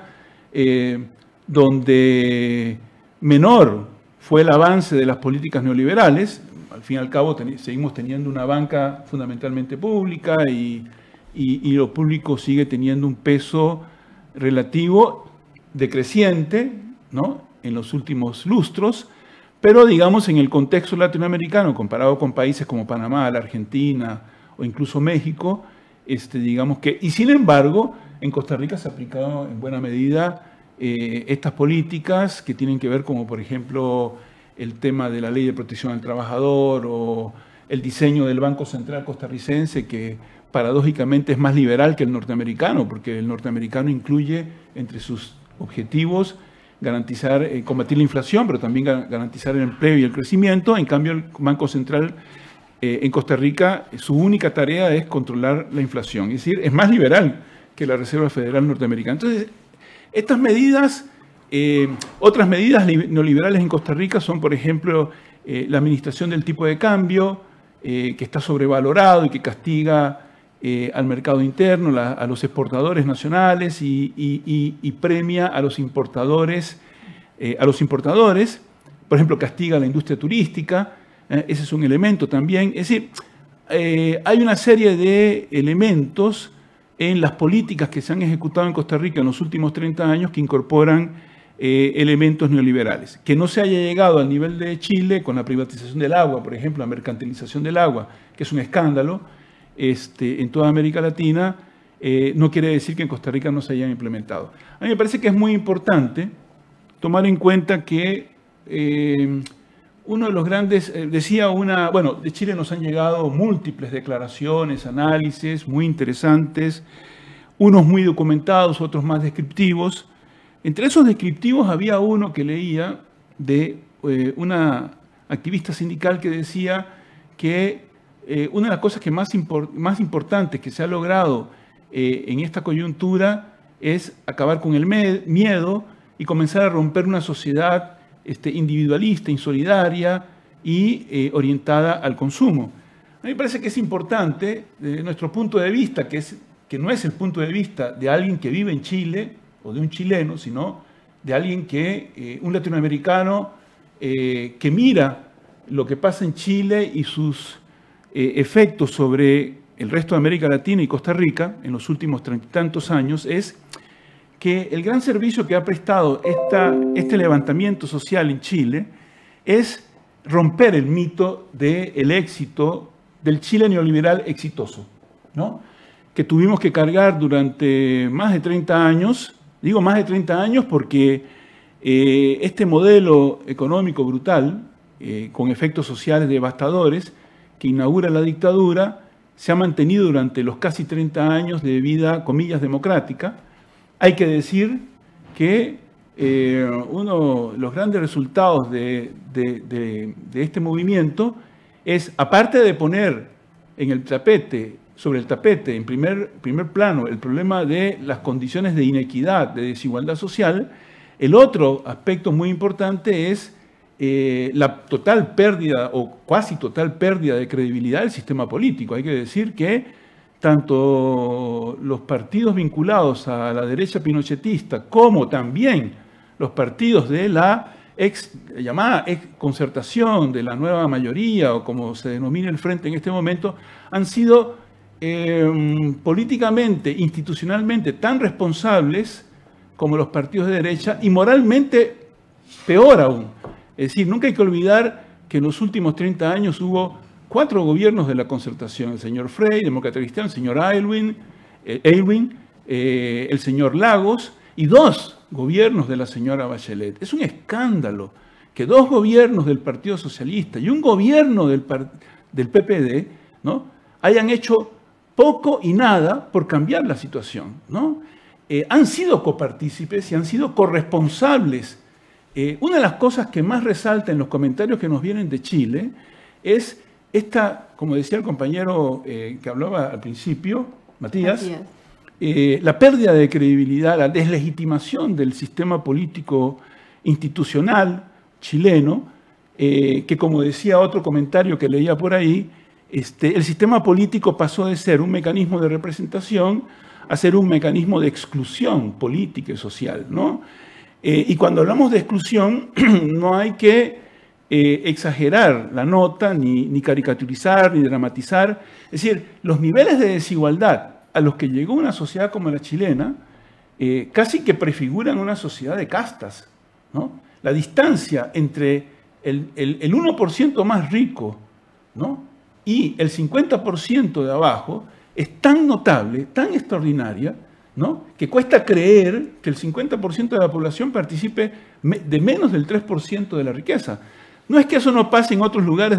donde menor fue el avance de las políticas neoliberales. Al fin y al cabo seguimos teniendo una banca fundamentalmente pública y lo público sigue teniendo un peso relativo decreciente, ¿no?, en los últimos lustros, pero digamos en el contexto latinoamericano, comparado con países como Panamá, la Argentina o incluso México, digamos que, y sin embargo, en Costa Rica se ha aplicado en buena medida estas políticas que tienen que ver, como por ejemplo el tema de la Ley de Protección al Trabajador o el diseño del Banco Central costarricense, que paradójicamente es más liberal que el norteamericano, porque el norteamericano incluye entre sus objetivos garantizar, combatir la inflación, pero también garantizar el empleo y el crecimiento. En cambio, el Banco Central en Costa Rica, su única tarea es controlar la inflación, es decir, es más liberal que la Reserva Federal norteamericana. Entonces, estas medidas, otras medidas neoliberales en Costa Rica son, por ejemplo, la administración del tipo de cambio, que está sobrevalorado y que castiga al mercado interno, a los exportadores nacionales y premia a los importadores. Por ejemplo, castiga a la industria turística. Ese es un elemento también. Es decir, hay una serie de elementos en las políticas que se han ejecutado en Costa Rica en los últimos 30 años que incorporan elementos neoliberales. Que no se haya llegado al nivel de Chile con la privatización del agua, por ejemplo, la mercantilización del agua, que es un escándalo en toda América Latina, no quiere decir que en Costa Rica no se hayan implementado. A mí me parece que es muy importante tomar en cuenta que uno de los grandes, bueno, de Chile nos han llegado múltiples declaraciones, análisis muy interesantes, unos muy documentados, otros más descriptivos. Entre esos descriptivos había uno que leía de una activista sindical que decía que una de las cosas que más importantes que se ha logrado en esta coyuntura es acabar con el miedo y comenzar a romper una sociedad individualista, insolidaria y orientada al consumo. A mí me parece que es importante, desde nuestro punto de vista, que no es el punto de vista de alguien que vive en Chile o de un chileno, sino de alguien un latinoamericano que mira lo que pasa en Chile y sus efectos sobre el resto de América Latina y Costa Rica en los últimos 30 y tantos años, es que el gran servicio que ha prestado este levantamiento social en Chile es romper el mito del éxito del Chile neoliberal exitoso, ¿no? Que tuvimos que cargar durante más de 30 años, digo más de 30 años porque este modelo económico brutal, con efectos sociales devastadores, que inaugura la dictadura, se ha mantenido durante los casi 30 años de vida, comillas, democrática. Hay que decir que uno de los grandes resultados de este movimiento es, aparte de poner sobre el tapete, en primer plano, el problema de las condiciones de inequidad, de desigualdad social, el otro aspecto muy importante es la total pérdida o casi total pérdida de credibilidad del sistema político. Hay que decir que tanto los partidos vinculados a la derecha pinochetista como también los partidos de la llamada concertación, de la nueva mayoría o como se denomina el frente en este momento, han sido políticamente, institucionalmente tan responsables como los partidos de derecha y moralmente peor aún. Es decir, nunca hay que olvidar que en los últimos 30 años hubo 4 gobiernos de la concertación, el señor Frey, demócrata cristiano, el señor Aylwin, el señor Lagos y 2 gobiernos de la señora Bachelet. Es un escándalo que 2 gobiernos del Partido Socialista y un gobierno del PPD, ¿no?, hayan hecho poco y nada por cambiar la situación, ¿no? Han sido copartícipes y han sido corresponsables. Una de las cosas que más resalta en los comentarios que nos vienen de Chile es esta, como decía el compañero que hablaba al principio, Matías, la pérdida de credibilidad, la deslegitimación del sistema político institucional chileno, que como decía otro comentario que leía por ahí, el sistema político pasó de ser un mecanismo de representación a ser un mecanismo de exclusión política y social, ¿no? Y cuando hablamos de exclusión, no hay que exagerar la nota, ni caricaturizar, ni dramatizar. Es decir, los niveles de desigualdad a los que llegó una sociedad como la chilena casi que prefiguran una sociedad de castas, ¿no? La distancia entre el 1% más rico, ¿no?, y el 50% de abajo es tan notable, tan extraordinaria, ¿no?, que cuesta creer que el 50% de la población participe de menos del 3% de la riqueza. No es que eso no pase en otros lugares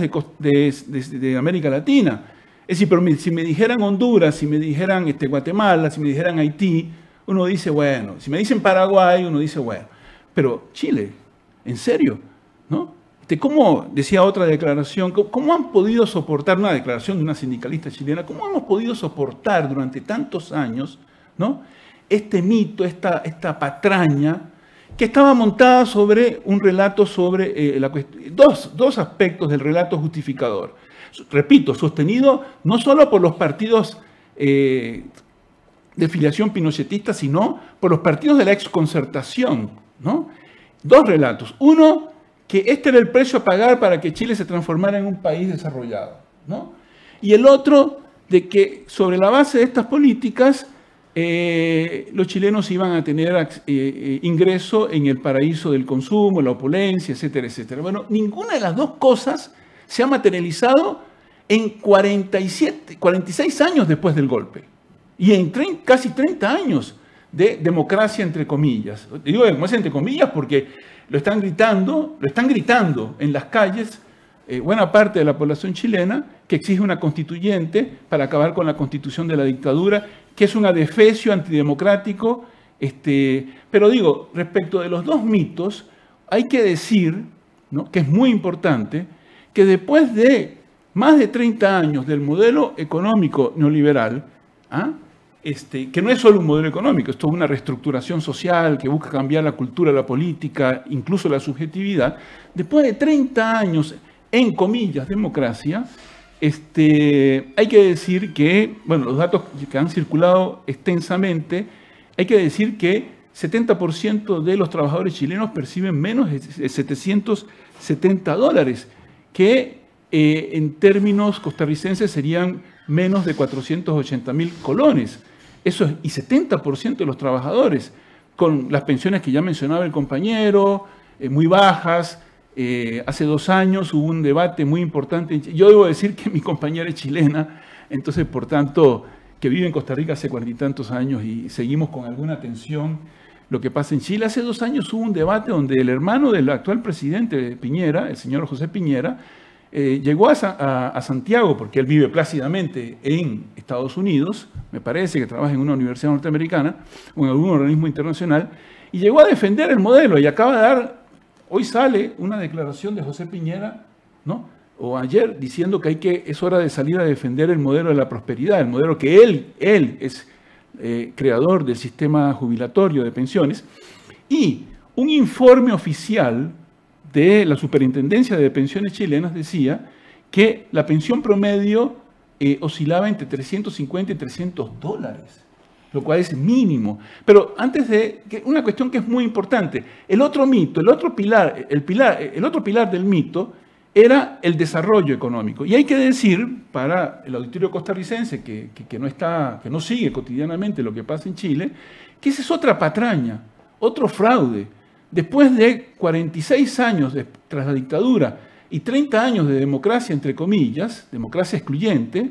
de América Latina. Es decir, pero si me dijeran Honduras, si me dijeran Guatemala, si me dijeran Haití, uno dice, bueno. Si me dicen Paraguay, uno dice, bueno. Pero Chile, ¿en serio? ¿No? ¿Cómo, decía otra declaración, cómo han podido soportar, una declaración de una sindicalista chilena, cómo hemos podido soportar durante tantos años, ¿no?, este mito, esta patraña, que estaba montada sobre un relato sobre dos aspectos del relato justificador. Repito, sostenido no solo por los partidos de filiación pinochetista, sino por los partidos de la exconcertación, ¿no? 2 relatos. Uno, que este era el precio a pagar para que Chile se transformara en un país desarrollado, ¿no? Y el otro, de que sobre la base de estas políticas los chilenos iban a tener ingreso en el paraíso del consumo, la opulencia, etcétera, etcétera. Bueno, ninguna de las dos cosas se ha materializado en 46 años después del golpe y en casi 30 años de democracia, entre comillas. Digo democracia entre comillas porque lo están gritando en las calles buena parte de la población chilena, que exige una constituyente para acabar con la constitución de la dictadura, que es un adefesio antidemocrático. Pero digo, respecto de los dos mitos, hay que decir, ¿no?, que es muy importante, que después de más de 30 años del modelo económico neoliberal, que no es solo un modelo económico, es toda una reestructuración social que busca cambiar la cultura, la política, incluso la subjetividad, después de 30 años, en comillas, democracia, hay que decir que, bueno, los datos que han circulado extensamente, hay que decir que 70% de los trabajadores chilenos perciben menos de $770, que en términos costarricenses serían menos de 480.000 colones. Eso es, y 70% de los trabajadores, con las pensiones que ya mencionaba el compañero, muy bajas. Hace 2 años hubo un debate muy importante. Yo debo decir que mi compañera es chilena, entonces, por tanto, que vive en Costa Rica hace 40 y tantos años y seguimos con alguna atención lo que pasa en Chile. Hace 2 años hubo un debate donde el hermano del actual presidente Piñera, el señor José Piñera, llegó a Santiago, porque él vive plácidamente en Estados Unidos, me parece que trabaja en una universidad norteamericana o en algún organismo internacional, y llegó a defender el modelo y acaba de dar. Hoy sale una declaración de José Piñera, ¿no?, o ayer, diciendo que es hora de salir a defender el modelo de la prosperidad, el modelo que él es creador del sistema jubilatorio de pensiones. Y un informe oficial de la Superintendencia de Pensiones Chilenas decía que la pensión promedio oscilaba entre $350 y $300. Lo cual es mínimo. Pero antes de una cuestión que es muy importante, el otro mito, el otro pilar del mito era el desarrollo económico. Y hay que decir, para el auditorio costarricense que no sigue cotidianamente lo que pasa en Chile, que esa es otra patraña, otro fraude. Después de 46 años tras la dictadura y 30 años de democracia, entre comillas, democracia excluyente,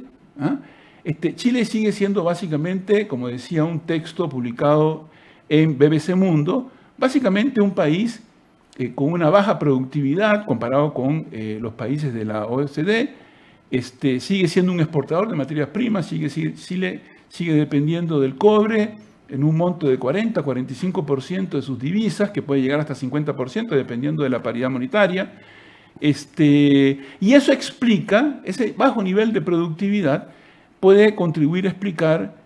Chile sigue siendo básicamente, como decía un texto publicado en BBC Mundo, básicamente un país con una baja productividad comparado con los países de la OECD. Sigue siendo un exportador de materias primas, Chile sigue dependiendo del cobre en un monto de 40-45% de sus divisas, que puede llegar hasta 50% dependiendo de la paridad monetaria. Y eso explica, ese bajo nivel de productividad puede contribuir a explicar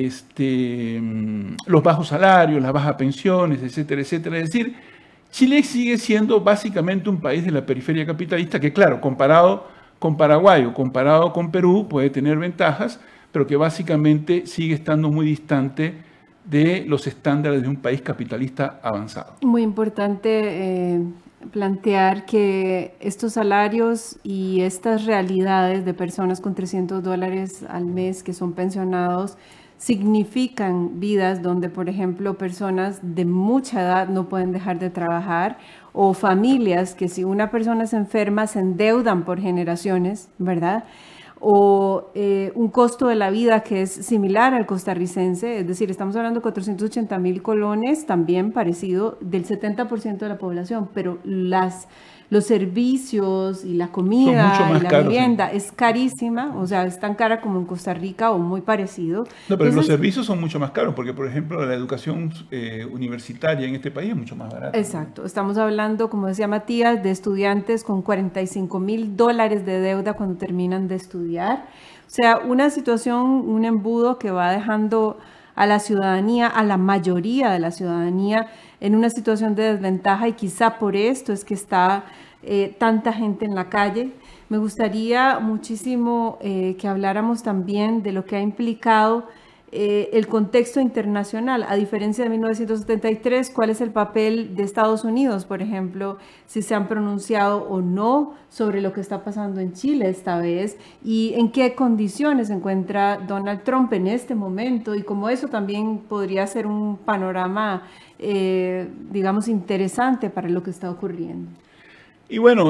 los bajos salarios, las bajas pensiones, etcétera, etcétera. Es decir, Chile sigue siendo básicamente un país de la periferia capitalista que, claro, comparado con Paraguay o comparado con Perú, puede tener ventajas, pero que básicamente sigue estando muy distante de los estándares de un país capitalista avanzado. Muy importante plantear que estos salarios y estas realidades de personas con $300 al mes que son pensionados significan vidas donde, por ejemplo, personas de mucha edad no pueden dejar de trabajar, o familias que, si una persona se enferma, se endeudan por generaciones, ¿verdad? O un costo de la vida que es similar al costarricense, es decir, estamos hablando de 480.000 colones, también parecido del 70% de la población, pero los servicios y la comida y la vivienda es carísima, o sea, es tan cara como en Costa Rica o muy parecido. No, pero entonces, los servicios son mucho más caros, porque, por ejemplo, la educación universitaria en este país es mucho más barata. Exacto, estamos hablando, como decía Matías, de estudiantes con $45.000 de deuda cuando terminan de estudiar. O sea, una situación, un embudo que va dejando a la ciudadanía, a la mayoría de la ciudadanía, en una situación de desventaja, y quizá por esto es que está tanta gente en la calle. Me gustaría muchísimo que habláramos también de lo que ha implicado el contexto internacional. A diferencia de 1973, ¿cuál es el papel de Estados Unidos, por ejemplo, si se han pronunciado o no sobre lo que está pasando en Chile esta vez y en qué condiciones se encuentra Donald Trump en este momento y cómo eso también podría ser un panorama, digamos, interesante para lo que está ocurriendo? Y bueno,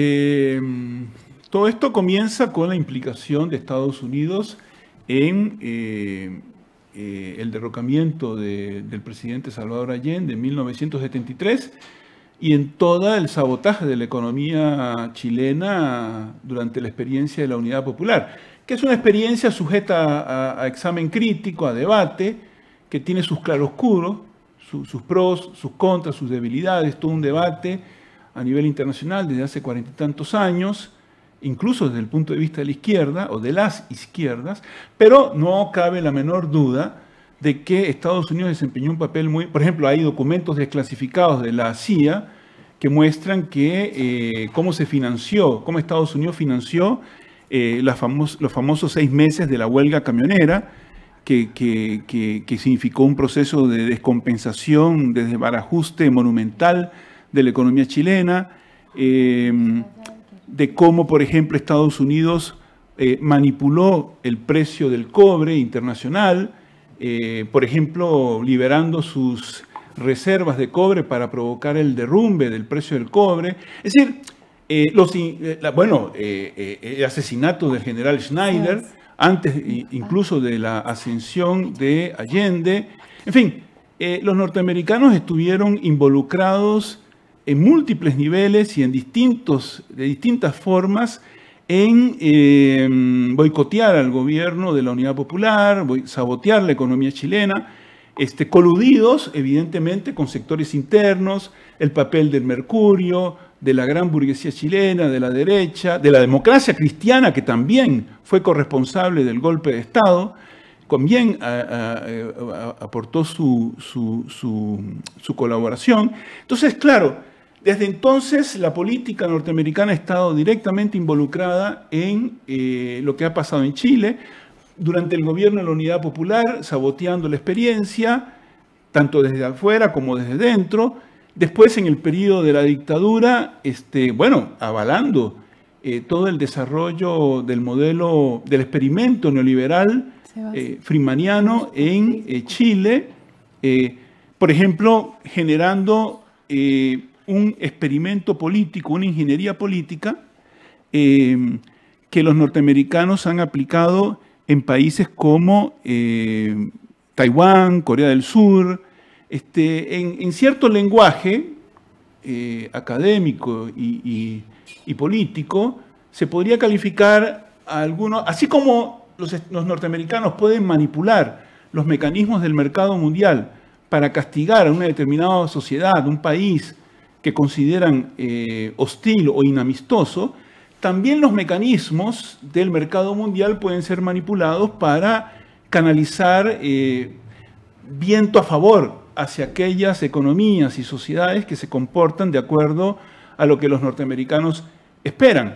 todo esto comienza con la implicación de Estados Unidos en el derrocamiento del presidente Salvador Allende en 1973 y en todo el sabotaje de la economía chilena durante la experiencia de la Unidad Popular, que es una experiencia sujeta a examen crítico, a debate, que tiene sus claroscuros, sus pros, sus contras, sus debilidades, todo un debate a nivel internacional desde hace 40 y tantos años, incluso desde el punto de vista de la izquierda o de las izquierdas, pero no cabe la menor duda de que Estados Unidos desempeñó un papel muy... Por ejemplo, hay documentos desclasificados de la CIA que muestran que cómo se financió, cómo Estados Unidos financió los famosos 6 meses de la huelga camionera, que significó un proceso de descompensación, de desbarajuste monumental de la economía chilena, de cómo, por ejemplo, Estados Unidos manipuló el precio del cobre internacional, por ejemplo, liberando sus reservas de cobre para provocar el derrumbe del precio del cobre. Es decir, el asesinato del general Schneider, antes incluso de la ascensión de Allende. En fin, los norteamericanos estuvieron involucrados en múltiples niveles y de distintas formas en boicotear al gobierno de la Unidad Popular, sabotear la economía chilena, coludidos evidentemente con sectores internos, el papel del Mercurio, de la gran burguesía chilena, de la derecha, de la democracia cristiana, que también fue corresponsable del golpe de Estado, también aportó su colaboración. Entonces, claro, desde entonces la política norteamericana ha estado directamente involucrada en lo que ha pasado en Chile, durante el gobierno de la Unidad Popular, saboteando la experiencia, tanto desde afuera como desde dentro. Después, en el periodo de la dictadura, avalando todo el desarrollo del modelo, del experimento neoliberal friedmaniano en Chile, por ejemplo, generando un experimento político, una ingeniería política que los norteamericanos han aplicado en países como Taiwán, Corea del Sur, en cierto lenguaje académico y político, se podría calificar a algunos, así como los norteamericanos pueden manipular los mecanismos del mercado mundial para castigar a una determinada sociedad, un país que consideran hostil o inamistoso, también los mecanismos del mercado mundial pueden ser manipulados para canalizar viento a favor hacia aquellas economías y sociedades que se comportan de acuerdo a lo que los norteamericanos esperan.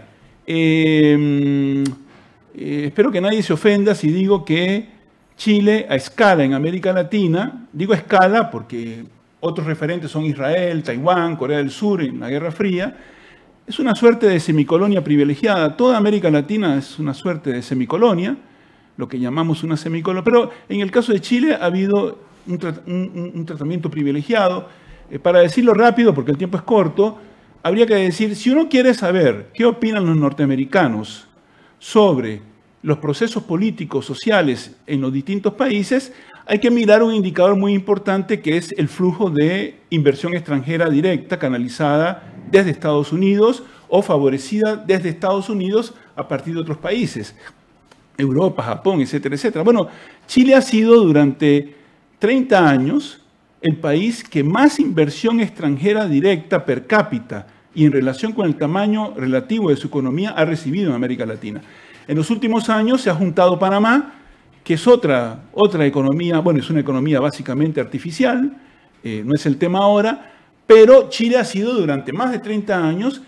Espero que nadie se ofenda si digo que Chile a escala en América Latina, digo a escala porque otros referentes son Israel, Taiwán, Corea del Sur en la Guerra Fría, es una suerte de semicolonia privilegiada. Toda América Latina es una suerte de semicolonia, lo que llamamos una semicolonia, pero en el caso de Chile ha habido un tratamiento privilegiado. Para decirlo rápido, porque el tiempo es corto, habría que decir, si uno quiere saber qué opinan los norteamericanos sobre los procesos políticos, sociales en los distintos países, hay que mirar un indicador muy importante que es el flujo de inversión extranjera directa canalizada desde Estados Unidos o favorecida desde Estados Unidos a partir de otros países, Europa, Japón, etcétera, etcétera. Bueno, Chile ha sido durante 30 años el país que más inversión extranjera directa per cápita y en relación con el tamaño relativo de su economía ha recibido en América Latina. En los últimos años se ha juntado Panamá, que es otra economía, bueno, es una economía básicamente artificial, no es el tema ahora, pero Chile ha sido durante más de 30 años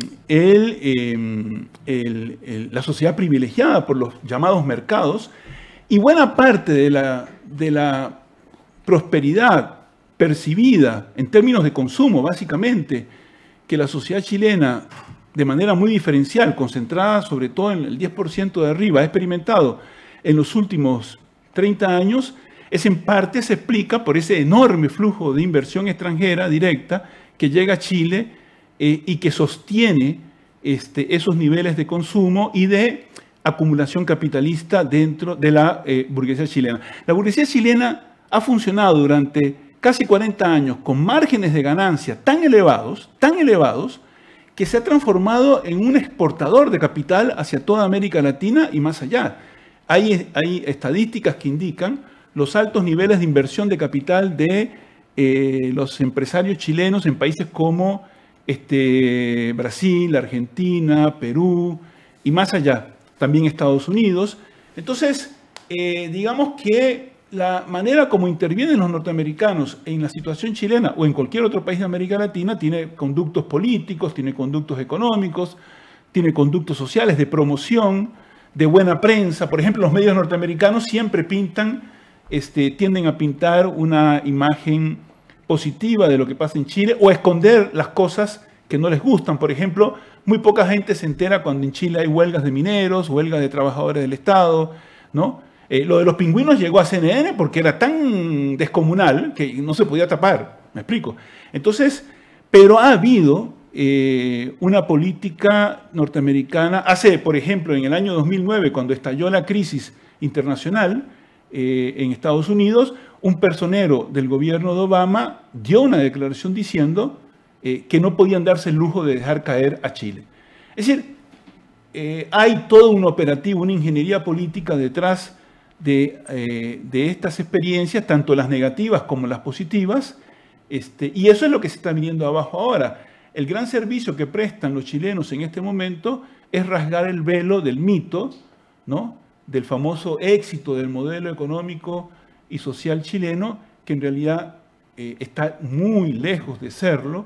la sociedad privilegiada por los llamados mercados, Y buena parte de la prosperidad percibida en términos de consumo, básicamente, que la sociedad chilena, de manera muy diferencial, concentrada sobre todo en el 10% de arriba, ha experimentado en los últimos 30 años, en parte se explica por ese enorme flujo de inversión extranjera directa que llega a Chile y que sostiene esos niveles de consumo y de acumulación capitalista dentro de la burguesía chilena. La burguesía chilena ha funcionado durante casi 40 años con márgenes de ganancia tan elevados, que se ha transformado en un exportador de capital hacia toda América Latina y más allá. Hay estadísticas que indican los altos niveles de inversión de capital de los empresarios chilenos en países como Brasil, Argentina, Perú y más allá, también Estados Unidos. Entonces, digamos que la manera como intervienen los norteamericanos en la situación chilena o en cualquier otro país de América Latina tiene conductos políticos, tiene conductos económicos, tiene conductos sociales de promoción, de buena prensa. Por ejemplo, los medios norteamericanos siempre tienden a pintar una imagen positiva de lo que pasa en Chile o a esconder las cosas que no les gustan. Por ejemplo, muy poca gente se entera cuando en Chile hay huelgas de mineros, huelgas de trabajadores del Estado, ¿no? Lo de los pingüinos llegó a CNN porque era tan descomunal que no se podía tapar, ¿me explico? Entonces, pero ha habido una política norteamericana. Por ejemplo, en el año 2009, cuando estalló la crisis internacional en Estados Unidos, un personero del gobierno de Obama dio una declaración diciendo que no podían darse el lujo de dejar caer a Chile. Es decir, hay todo un operativo, una ingeniería política detrás de estas experiencias, tanto las negativas como las positivas, y eso es lo que se está viniendo abajo ahora. El gran servicio que prestan los chilenos en este momento es rasgar el velo del mito, ¿no?, del famoso éxito del modelo económico y social chileno, que en realidad está muy lejos de serlo,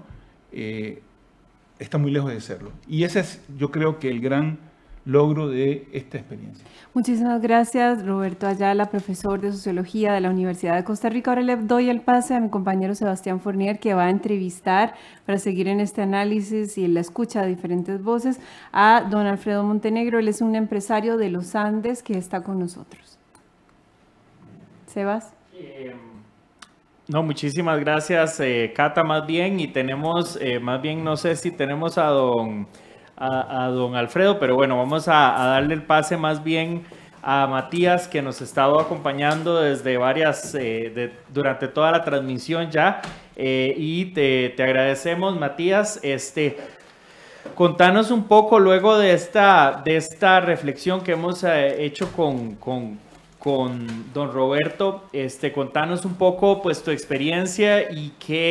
Y ese es, yo creo, que el gran logro de esta experiencia. Muchísimas gracias, Roberto Ayala, profesor de Sociología de la Universidad de Costa Rica. Ahora le doy el pase a mi compañero Sebastián Fournier, que va a entrevistar para seguir en este análisis y en la escucha de diferentes voces a don Alfredo Montenegro. Él es un empresario de los Andes que está con nosotros. Sebas. No, muchísimas gracias, Cata, más bien, y tenemos, más bien, no sé si tenemos a don Alfredo, pero bueno, vamos a darle el pase más bien a Matías, que nos ha estado acompañando desde durante toda la transmisión ya, y te agradecemos, Matías. Contanos un poco, luego de esta reflexión que hemos hecho con don Roberto, contanos un poco pues tu experiencia y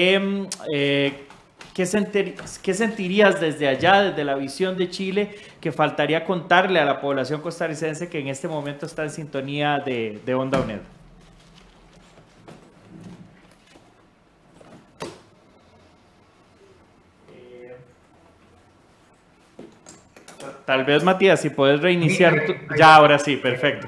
¿qué sentirías desde allá, desde la visión de Chile, que faltaría contarle a la población costarricense que en este momento está en sintonía de Onda UNED? Tal vez, Matías, si puedes reiniciar. Ya, ahora sí, perfecto.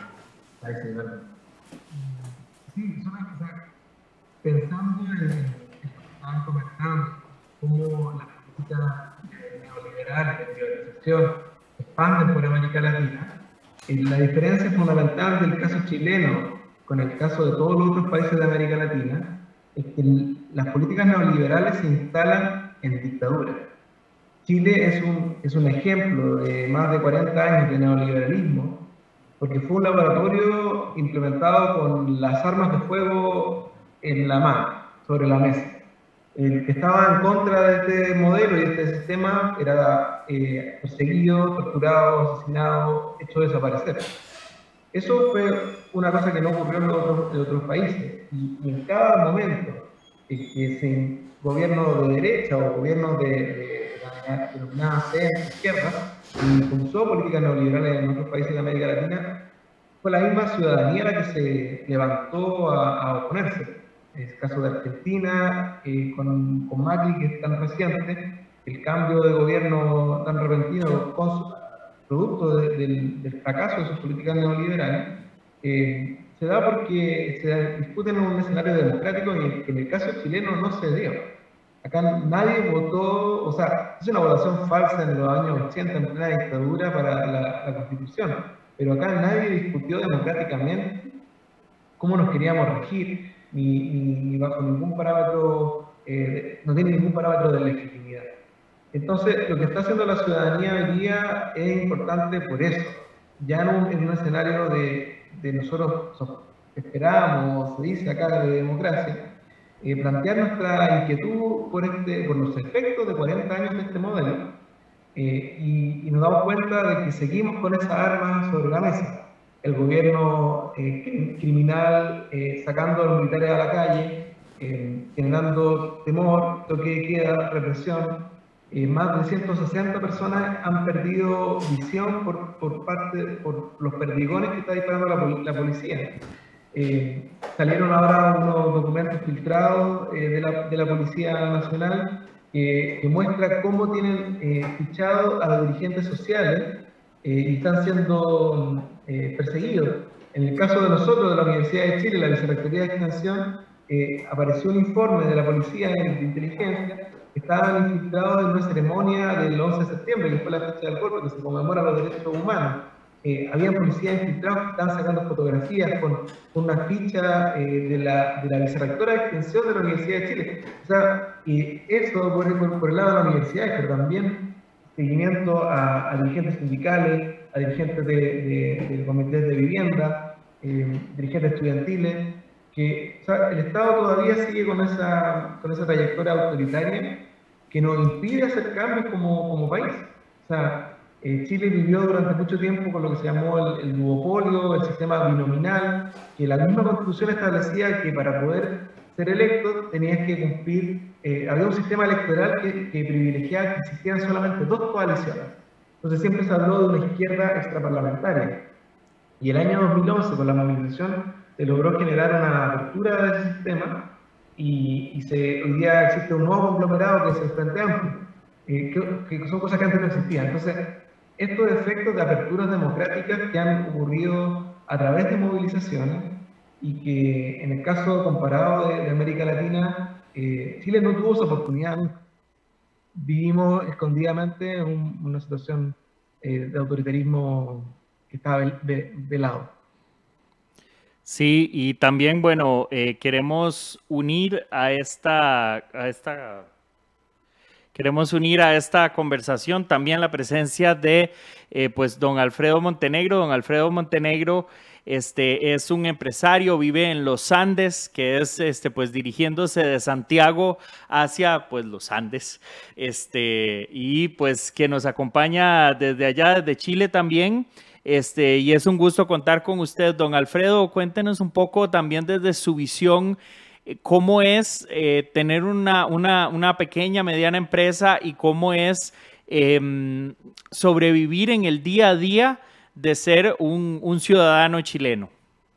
Sí, pensando en lo que estaban comentando, cómo las políticas neoliberales de privatización expanden por América Latina, la diferencia fundamental del caso chileno con el caso de todos los otros países de América Latina es que las políticas neoliberales se instalan en dictadura. Chile es un ejemplo de más de 40 años de neoliberalismo, porque fue un laboratorio implementado con las armas de fuego en la mano, sobre la mesa. El que estaba en contra de este modelo y de este sistema era perseguido, torturado, asesinado, hecho desaparecer. Eso fue una cosa que no ocurrió en otros países. Y en cada momento que ese gobierno de derecha o gobierno de la denominada centro-izquierda impulsó políticas neoliberales en otros países de América Latina, fue la misma ciudadanía la que se levantó a oponerse. Es el caso de Argentina, con Macri, que es tan reciente, el cambio de gobierno tan repentino, producto del fracaso de sus políticas neoliberales, se da porque se discute en un escenario democrático y en el caso chileno no se dio. Acá nadie votó, o sea, es una votación falsa en los años 80 en plena dictadura para la Constitución, pero acá nadie discutió democráticamente cómo nos queríamos regir, ni bajo ningún parámetro, no tiene ningún parámetro de legitimidad. Entonces, lo que está haciendo la ciudadanía hoy día es importante por eso. Ya en un escenario de nosotros esperábamos, se dice acá, de democracia, plantear nuestra inquietud por los efectos de 40 años de este modelo, y nos damos cuenta de que seguimos con esas armas sobre la mesa. El gobierno criminal sacando a los militares a la calle, generando temor, toque de queda, represión. Más de 160 personas han perdido visión por los perdigones que está disparando la policía. Salieron ahora unos documentos filtrados de la Policía Nacional que muestra cómo tienen fichado a los dirigentes sociales y están siendo perseguidos. En el caso de nosotros, de la Universidad de Chile, la Vicerrectoría de Extensión, apareció un informe de la Policía de Inteligencia que estaban infiltrados en una ceremonia del 11 de septiembre, que fue la fecha del golpe, que se conmemora los derechos humanos. Había policías infiltrados que estaban sacando fotografías con una ficha de la vicerrectora de extensión de la Universidad de Chile. O sea, eso por el lado de las universidades, pero también seguimiento a dirigentes sindicales, a dirigentes de comités de vivienda, dirigentes estudiantiles, que, o sea, el Estado todavía sigue con esa trayectoria autoritaria que nos impide hacer cambios como país. O sea, Chile vivió durante mucho tiempo con lo que se llamó el duopolio, el sistema binominal, que la misma Constitución establecía que para poder ser electo tenías que cumplir, había un sistema electoral que privilegiaba que existieran solamente 2 coaliciones. Entonces siempre se habló de una izquierda extraparlamentaria. Y el año 2011, con la movilización, se logró generar una apertura de ese sistema y hoy día existe un nuevo conglomerado que es el Frente Amplio, que son cosas que antes no existían. Entonces, estos efectos de aperturas democráticas que han ocurrido a través de movilizaciones y que en el caso comparado de América Latina, Chile no tuvo esa oportunidad. Vivimos escondidamente en una situación de autoritarismo que estaba velado. Sí, y también, bueno, queremos unir a esta conversación también la presencia de pues don Alfredo Montenegro. Don Alfredo Montenegro es un empresario, vive en los Andes, que es pues dirigiéndose de Santiago hacia pues los Andes, y pues que nos acompaña desde allá, desde Chile también. Y es un gusto contar con usted, don Alfredo. Cuéntenos un poco también desde su visión, cómo es tener una pequeña, mediana empresa y cómo es sobrevivir en el día a día de ser un ciudadano chileno.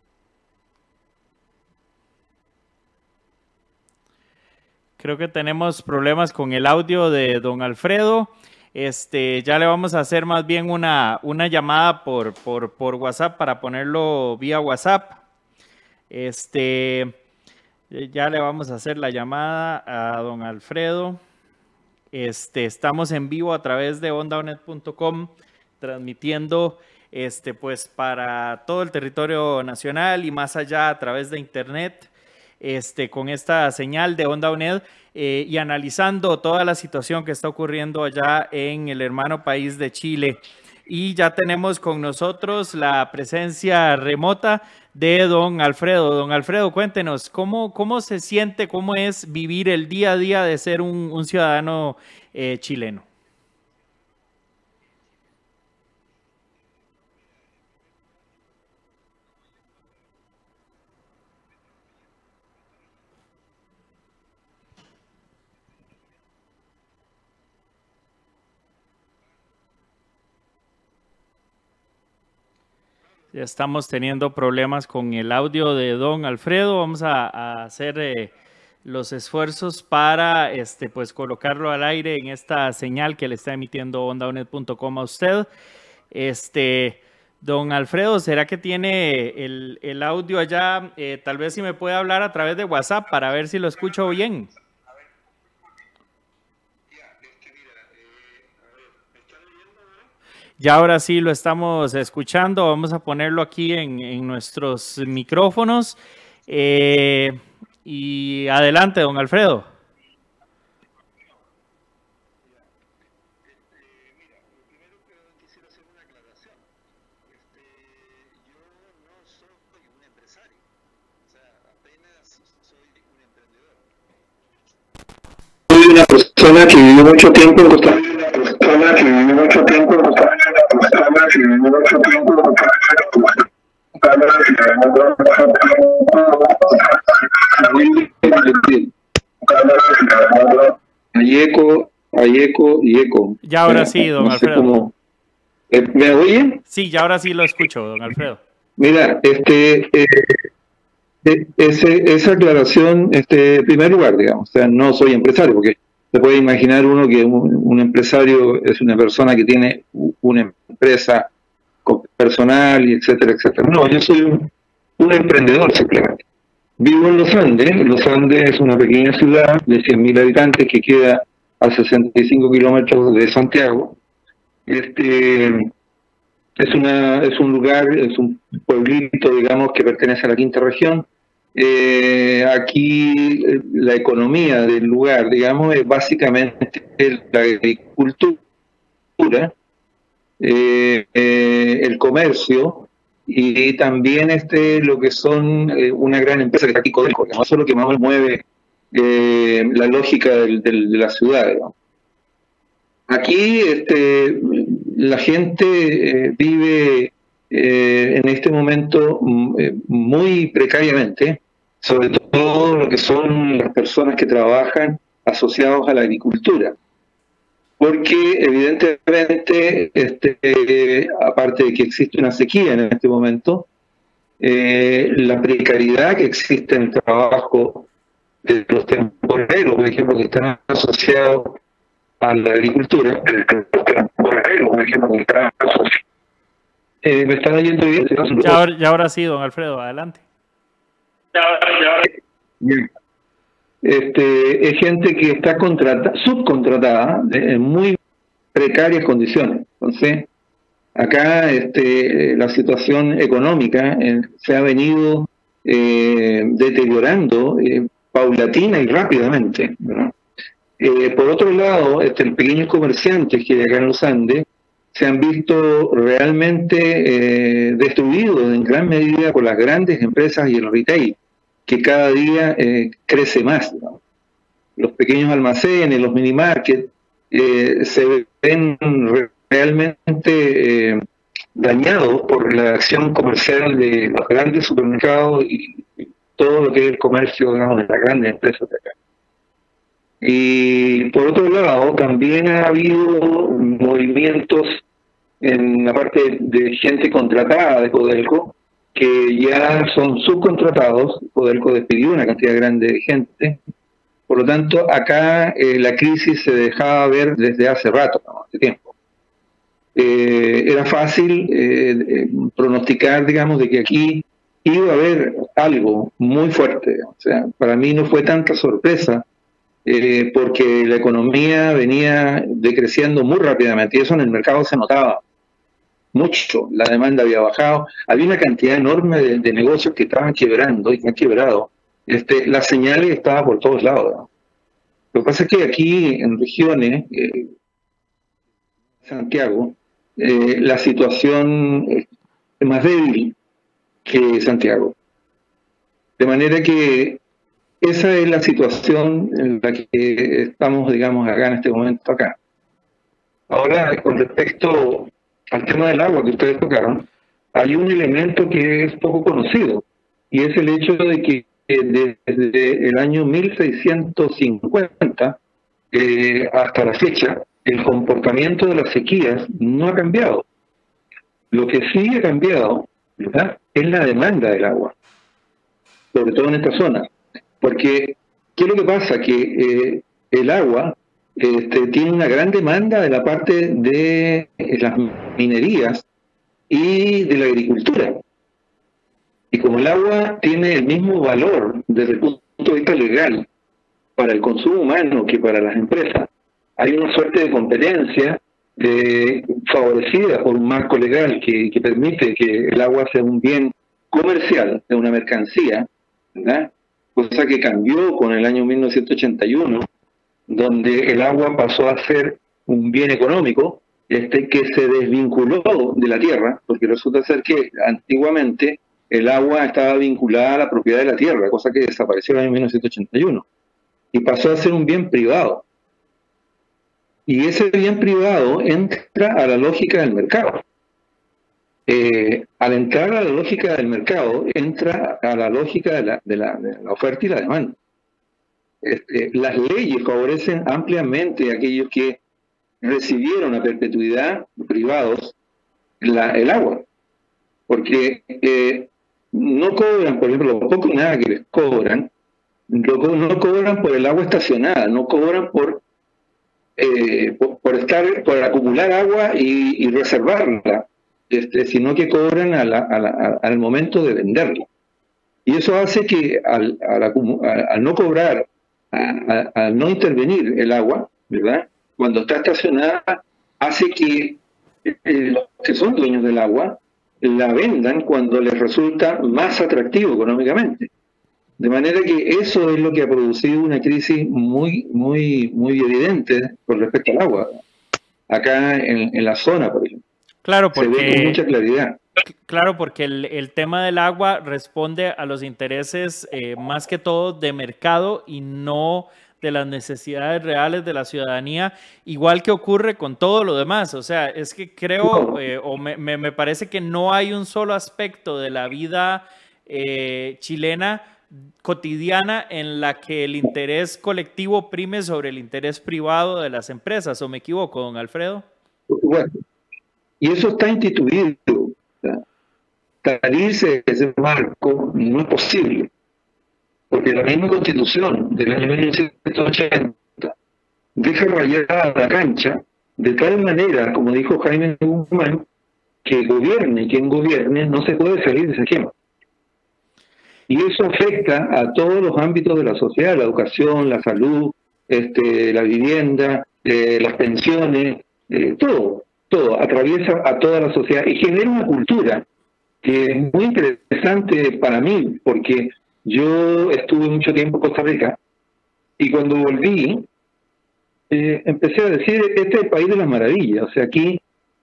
Creo que tenemos problemas con el audio de don Alfredo. Ya le vamos a hacer más bien una llamada por WhatsApp para ponerlo vía WhatsApp. Ya le vamos a hacer la llamada a don Alfredo. Estamos en vivo a través de ondaunet.com, transmitiendo pues para todo el territorio nacional y más allá a través de internet, con esta señal de Onda UNED, y analizando toda la situación que está ocurriendo allá en el hermano país de Chile. Y ya tenemos con nosotros la presencia remota de don Alfredo. Don Alfredo, cuéntenos, ¿cómo se siente, cómo es vivir el día a día de ser un ciudadano chileno? Ya estamos teniendo problemas con el audio de don Alfredo. Vamos a hacer los esfuerzos para pues colocarlo al aire en esta señal que le está emitiendo ondaunet.com a usted. Don Alfredo, ¿será que tiene el audio allá? Tal vez si me puede hablar a través de WhatsApp para ver si lo escucho bien. Ya ahora sí lo estamos escuchando. Vamos a ponerlo aquí en nuestros micrófonos. Y adelante, don Alfredo. Soy una persona que vivió mucho tiempo en Costa Rica. Hay eco y eco. Ya ahora sí, don Alfredo. Cómo... ¿Me oyen? Sí, ya ahora sí lo escucho, don Alfredo. Mira, esa aclaración, en primer lugar, digamos, o sea, no soy empresario, porque se puede imaginar uno que un empresario es una persona que tiene una empresa con personal y etcétera, etcétera. No, yo soy un emprendedor simplemente. Vivo en Los Andes. Los Andes es una pequeña ciudad de 100.000 habitantes que queda a 65 kilómetros de Santiago. Es un lugar, es un pueblito, digamos, que pertenece a la quinta región. Aquí la economía del lugar, digamos, es básicamente la agricultura, el comercio y también lo que son una gran empresa que está aquí, Codelco, que eso es lo que más mueve la lógica de la ciudad, digamos. Aquí la gente vive en este momento muy precariamente, sobre todo lo que son las personas que trabajan asociados a la agricultura, porque evidentemente, aparte de que existe una sequía en este momento, la precariedad que existe en el trabajo de los temporeros, por ejemplo, que están asociados a la agricultura, ¿me están oyendo bien? Ya ahora sí, don Alfredo, adelante. Bien. Es gente que está subcontratada en muy precarias condiciones. Entonces, acá la situación económica se ha venido deteriorando paulatina y rápidamente, ¿verdad? Por otro lado, pequeños comerciantes que acá en los Andes se han visto realmente destruidos en gran medida por las grandes empresas y el retail, que cada día crece más, ¿no? Los pequeños almacenes, los mini markets, se ven realmente dañados por la acción comercial de los grandes supermercados y todo lo que es el comercio, digamos, de las grandes empresas de acá. Y por otro lado, también ha habido movimientos en la parte de gente contratada de Codelco, que ya son subcontratados. Codelco despidió una cantidad grande de gente. Por lo tanto, acá la crisis se dejaba ver desde hace rato, ¿no? Hace tiempo. Era fácil pronosticar, digamos, de que aquí iba a haber algo muy fuerte. O sea, para mí no fue tanta sorpresa, porque la economía venía decreciendo muy rápidamente y eso en el mercado se notaba mucho. La demanda había bajado, había una cantidad enorme de negocios que estaban quebrando y que han quebrado. Las señales estaban por todos lados, ¿no? Lo que pasa es que aquí en regiones, Santiago, la situación es más débil que Santiago. De manera que esa es la situación en la que estamos, digamos, acá en este momento acá. Ahora, con respecto al tema del agua que ustedes tocaron, hay un elemento que es poco conocido, y es el hecho de que desde el año 1650 hasta la fecha, el comportamiento de las sequías no ha cambiado. Lo que sí ha cambiado, ¿verdad?, es la demanda del agua, sobre todo en esta zona. Porque, ¿qué es lo que pasa? Que el agua tiene una gran demanda de la parte de las minerías y de la agricultura. Y como el agua tiene el mismo valor desde el punto de vista legal para el consumo humano que para las empresas, hay una suerte de competencia favorecida por un marco legal que permite que el agua sea un bien comercial, de una mercancía, ¿verdad? Cosa que cambió con el año 1981, donde el agua pasó a ser un bien económico que se desvinculó de la tierra, porque resulta ser que antiguamente el agua estaba vinculada a la propiedad de la tierra, cosa que desapareció en el año 1981, y pasó a ser un bien privado. Y ese bien privado entra a la lógica del mercado. Al entrar a la lógica del mercado, entra a la lógica de la oferta y la demanda. Las leyes favorecen ampliamente a aquellos que recibieron a perpetuidad, privados, el agua. Porque no cobran, por ejemplo, lo poco y nada que les cobran, no cobran por el agua estacionada, no cobran por acumular agua y reservarla, sino que cobran al momento de venderla. Y eso hace que al no cobrar, al no intervenir el agua, ¿verdad?, cuando está estacionada, hace que los que son dueños del agua la vendan cuando les resulta más atractivo económicamente. De manera que eso es lo que ha producido una crisis muy evidente con respecto al agua, acá en la zona, por ejemplo. Claro, porque, se ve con mucha claridad. Claro, porque el tema del agua responde a los intereses más que todo de mercado y no de las necesidades reales de la ciudadanía, igual que ocurre con todo lo demás. O sea, es que creo, me parece que no hay un solo aspecto de la vida chilena cotidiana en la que el interés colectivo prime sobre el interés privado de las empresas. ¿O me equivoco, don Alfredo? Bueno, y eso está instituido. Salirse de ese marco no es posible, porque la misma Constitución del año 1980 deja rayada la cancha de tal manera, como dijo Jaime Guzmán, que gobierne quien gobierne, no se puede salir de ese esquema. Y eso afecta a todos los ámbitos de la sociedad: la educación, la salud, la vivienda, las pensiones, todo, atraviesa a toda la sociedad y genera una cultura que es muy interesante para mí, porque yo estuve mucho tiempo en Costa Rica y cuando volví empecé a decir, este es el país de las maravillas. O sea, aquí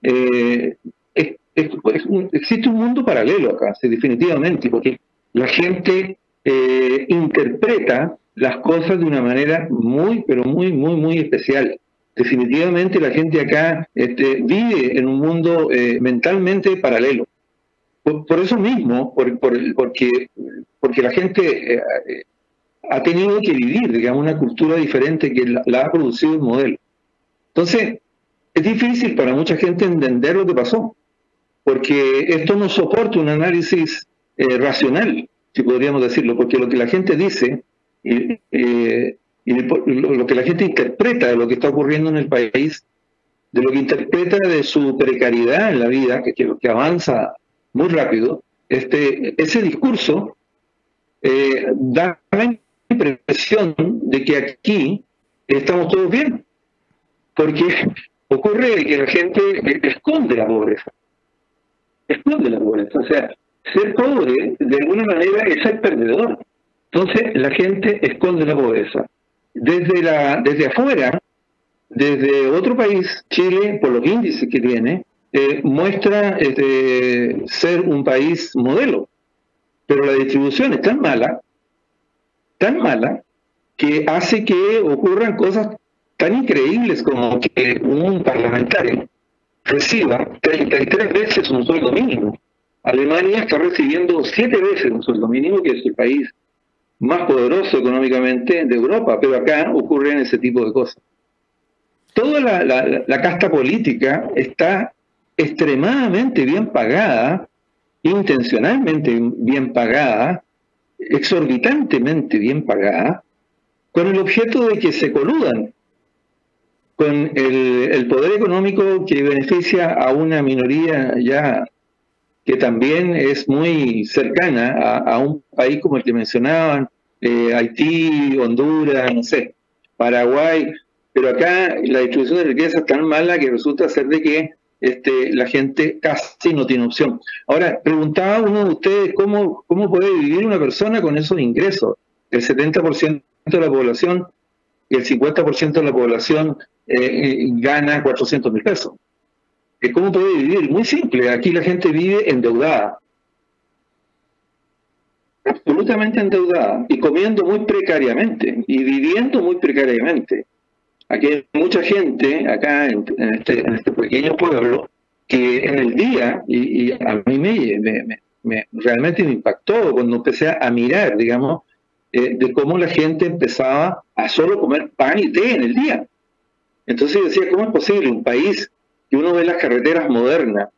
existe un mundo paralelo acá, sí, definitivamente, porque la gente interpreta las cosas de una manera pero muy especial. Definitivamente la gente acá vive en un mundo mentalmente paralelo. Por eso mismo, porque la gente ha tenido que vivir, digamos, una cultura diferente que la ha producido el modelo. Entonces, es difícil para mucha gente entender lo que pasó, porque esto no soporta un análisis racional, si podríamos decirlo, porque lo que la gente dice y lo que la gente interpreta de lo que está ocurriendo en el país, de lo que interpreta de su precariedad en la vida, que avanza muy rápido, ese discurso da la impresión de que aquí estamos todos bien, porque ocurre que la gente esconde la pobreza. O sea, ser pobre de alguna manera es ser perdedor. Entonces la gente esconde la pobreza. Desde afuera, desde otro país, Chile, por los índices que tiene, muestra ser un país modelo, pero la distribución es tan mala, que hace que ocurran cosas tan increíbles como que un parlamentario reciba 33 veces un sueldo mínimo. Alemania está recibiendo 7 veces un sueldo mínimo, que es el país más poderoso económicamente de Europa, pero acá ocurren ese tipo de cosas. Toda la casta política está extremadamente bien pagada, intencionalmente bien pagada, exorbitantemente bien pagada, con el objeto de que se coludan con el poder económico que beneficia a una minoría ya que también es muy cercana a un país como el que mencionaban, Haití, Honduras, no sé, Paraguay, pero acá la distribución de riqueza es tan mala que resulta ser de que la gente casi no tiene opción. Ahora, preguntaba uno de ustedes cómo puede vivir una persona con esos ingresos. El 70% de la población y el 50% de la población gana 400.000 pesos. ¿Cómo puede vivir? Muy simple, aquí la gente vive endeudada, absolutamente endeudada, y comiendo muy precariamente, y viviendo muy precariamente. Aquí hay mucha gente, acá en este pequeño pueblo, que en el día, y a mí realmente me impactó cuando empecé a mirar, digamos, de cómo la gente empezaba a solo comer pan y té en el día. Entonces yo decía, ¿cómo es posible un país que uno ve las carreteras modernas,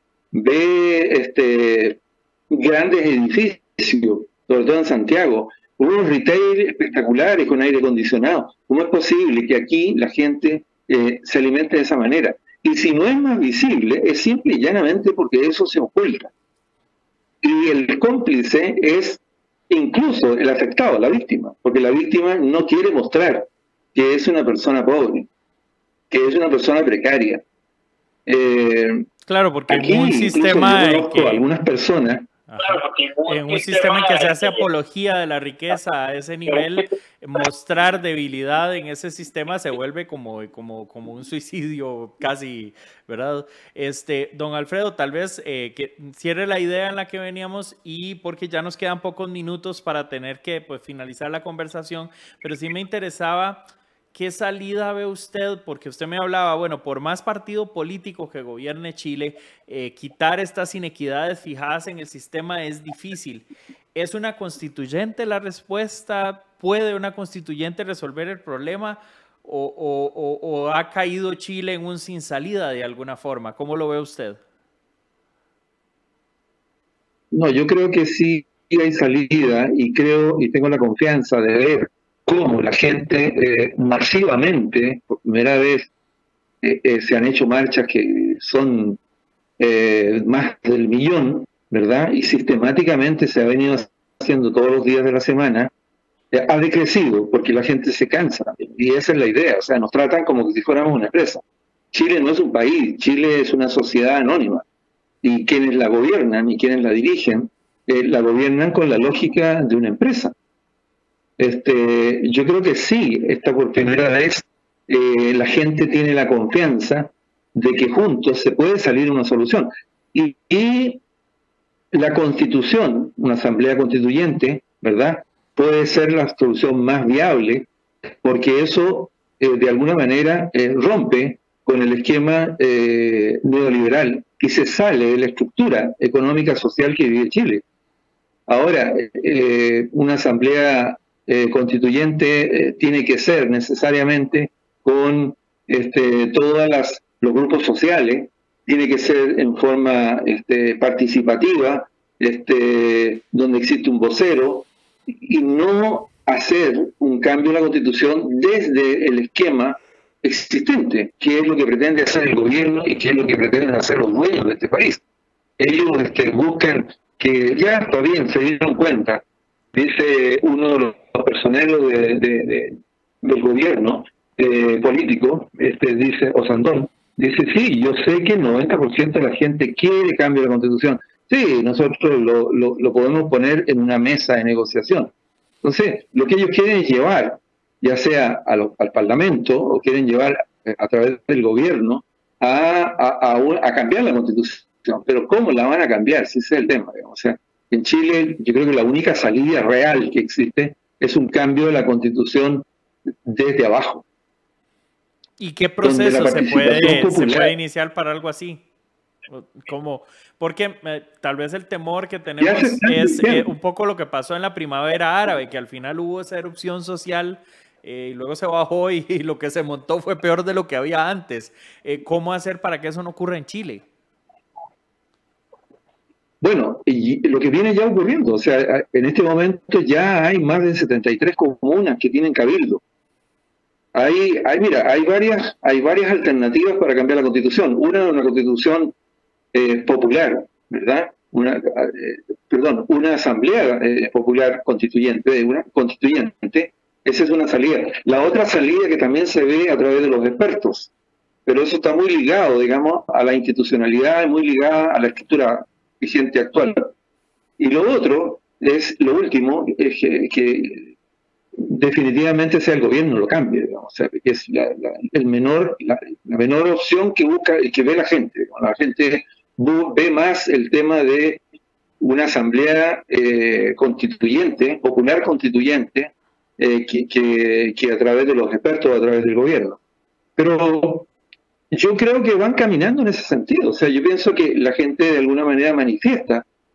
ve grandes edificios, sobre todo en Santiago, unos retail espectaculares con aire acondicionado? ¿Cómo es posible que aquí la gente se alimente de esa manera? Y si no es más visible, es simple y llanamente porque eso se oculta. Y el cómplice es incluso el afectado, la víctima, porque la víctima no quiere mostrar que es una persona pobre, que es una persona precaria. Claro, porque aquí, en un sistema yo conozco a algunas personas. En un sistema en que se hace apología de la riqueza a ese nivel, mostrar debilidad en ese sistema se vuelve como un suicidio casi, ¿verdad? Don Alfredo, tal vez que cierre la idea en la que veníamos, y porque ya nos quedan pocos minutos para tener que finalizar la conversación, pero sí me interesaba, ¿qué salida ve usted? Porque usted me hablaba, bueno, por más partido político que gobierne Chile, quitar estas inequidades fijadas en el sistema es difícil. ¿Es una constituyente la respuesta? ¿Puede una constituyente resolver el problema? ¿O ha caído Chile en un sin salida de alguna forma? ¿Cómo lo ve usted? No, yo creo que sí hay salida, y tengo la confianza de ver cómo la gente masivamente, por primera vez, se han hecho marchas que son más del 1.000.000, ¿verdad? Y sistemáticamente se ha venido haciendo todos los días de la semana. Ha decrecido porque la gente se cansa, y esa es la idea. O sea, nos tratan como si fuéramos una empresa. Chile no es un país, Chile es una sociedad anónima, y quienes la gobiernan y quienes la dirigen, la gobiernan con la lógica de una empresa. Yo creo que sí, esta por primera vez la gente tiene la confianza de que juntos se puede salir una solución. Y la Constitución, una asamblea constituyente, ¿verdad?, puede ser la solución más viable, porque eso de alguna manera rompe con el esquema neoliberal y se sale de la estructura económica social que vive Chile. Ahora, una asamblea constituyente tiene que ser necesariamente con todos los grupos sociales, tiene que ser en forma participativa, donde existe un vocero, y no hacer un cambio en la Constitución desde el esquema existente, que es lo que pretende hacer el gobierno y que es lo que pretenden hacer los dueños de este país. Ellos buscan que, ya está bien, se dieron cuenta, dice uno de los personeros del gobierno político, dice Osandón, dice, sí, yo sé que el 90% de la gente quiere cambio de la Constitución. Sí, nosotros lo podemos poner en una mesa de negociación. Entonces, lo que ellos quieren es llevar, ya sea al Parlamento, o quieren llevar a través del gobierno a cambiar la Constitución. Pero ¿cómo la van a cambiar? Si ese es el tema, digamos. O sea, en Chile yo creo que la única salida real que existe es un cambio de la Constitución desde abajo. ¿Y qué proceso se puede iniciar para algo así? ¿Cómo? Porque tal vez el temor que tenemos es un poco lo que pasó en la primavera árabe, que al final hubo esa erupción social y luego se bajó y lo que se montó fue peor de lo que había antes. ¿Cómo hacer para que eso no ocurra en Chile? Bueno, y lo que viene ya ocurriendo, o sea, en este momento ya hay más de 73 comunas que tienen cabildo. Mira, hay varias alternativas para cambiar la Constitución. Una constitución popular, ¿verdad? una asamblea popular constituyente, esa es una salida. La otra salida que también se ve a través de los expertos, pero eso está muy ligado, digamos, a la institucionalidad, muy ligada a la estructura vigente actual. Y lo otro lo último, es que definitivamente sea el gobierno lo cambie, digamos, o sea, que es la menor opción que busca y que ve la gente. La gente ve más el tema de una asamblea constituyente, popular constituyente, que a través de los expertos, a través del gobierno. Pero yo creo que van caminando en ese sentido. O sea, yo pienso que la gente de alguna manera manifiesta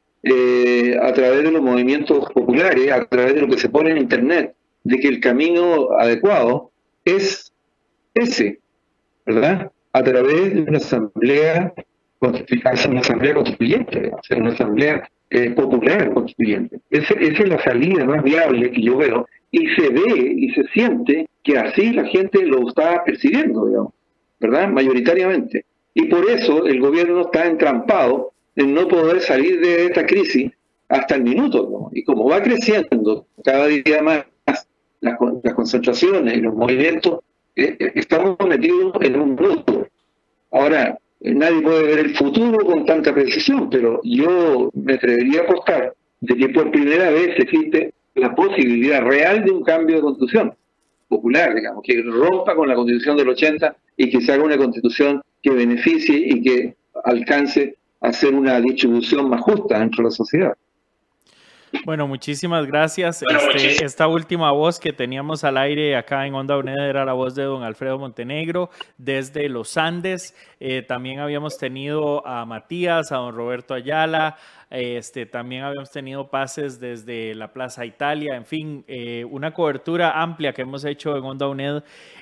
a través de los movimientos populares, a través de lo que se pone en Internet, de que el camino adecuado es ese, ¿verdad? A través de una asamblea constituyente, o sea, una asamblea popular constituyente. Esa es la salida más viable que yo veo, y se ve y se siente que así la gente lo está percibiendo, digamos, ¿verdad? Mayoritariamente. Y por eso el gobierno está entrampado en no poder salir de esta crisis hasta el minuto, ¿no? Y como va creciendo cada día más las concentraciones y los movimientos, estamos metidos en un nudo. Ahora, nadie puede ver el futuro con tanta precisión, pero yo me atrevería a apostar de que por primera vez existe la posibilidad real de un cambio de constitución popular, digamos, que rompa con la constitución del 80 y que se haga una constitución que beneficie y que alcance a hacer una distribución más justa dentro de la sociedad. Bueno, muchísimas gracias. Esta última voz que teníamos al aire acá en Onda UNED era la voz de don Alfredo Montenegro desde los Andes. También habíamos tenido a Matías, a don Roberto Ayala, también habíamos tenido pases desde la Plaza Italia, en fin, una cobertura amplia que hemos hecho en Onda UNED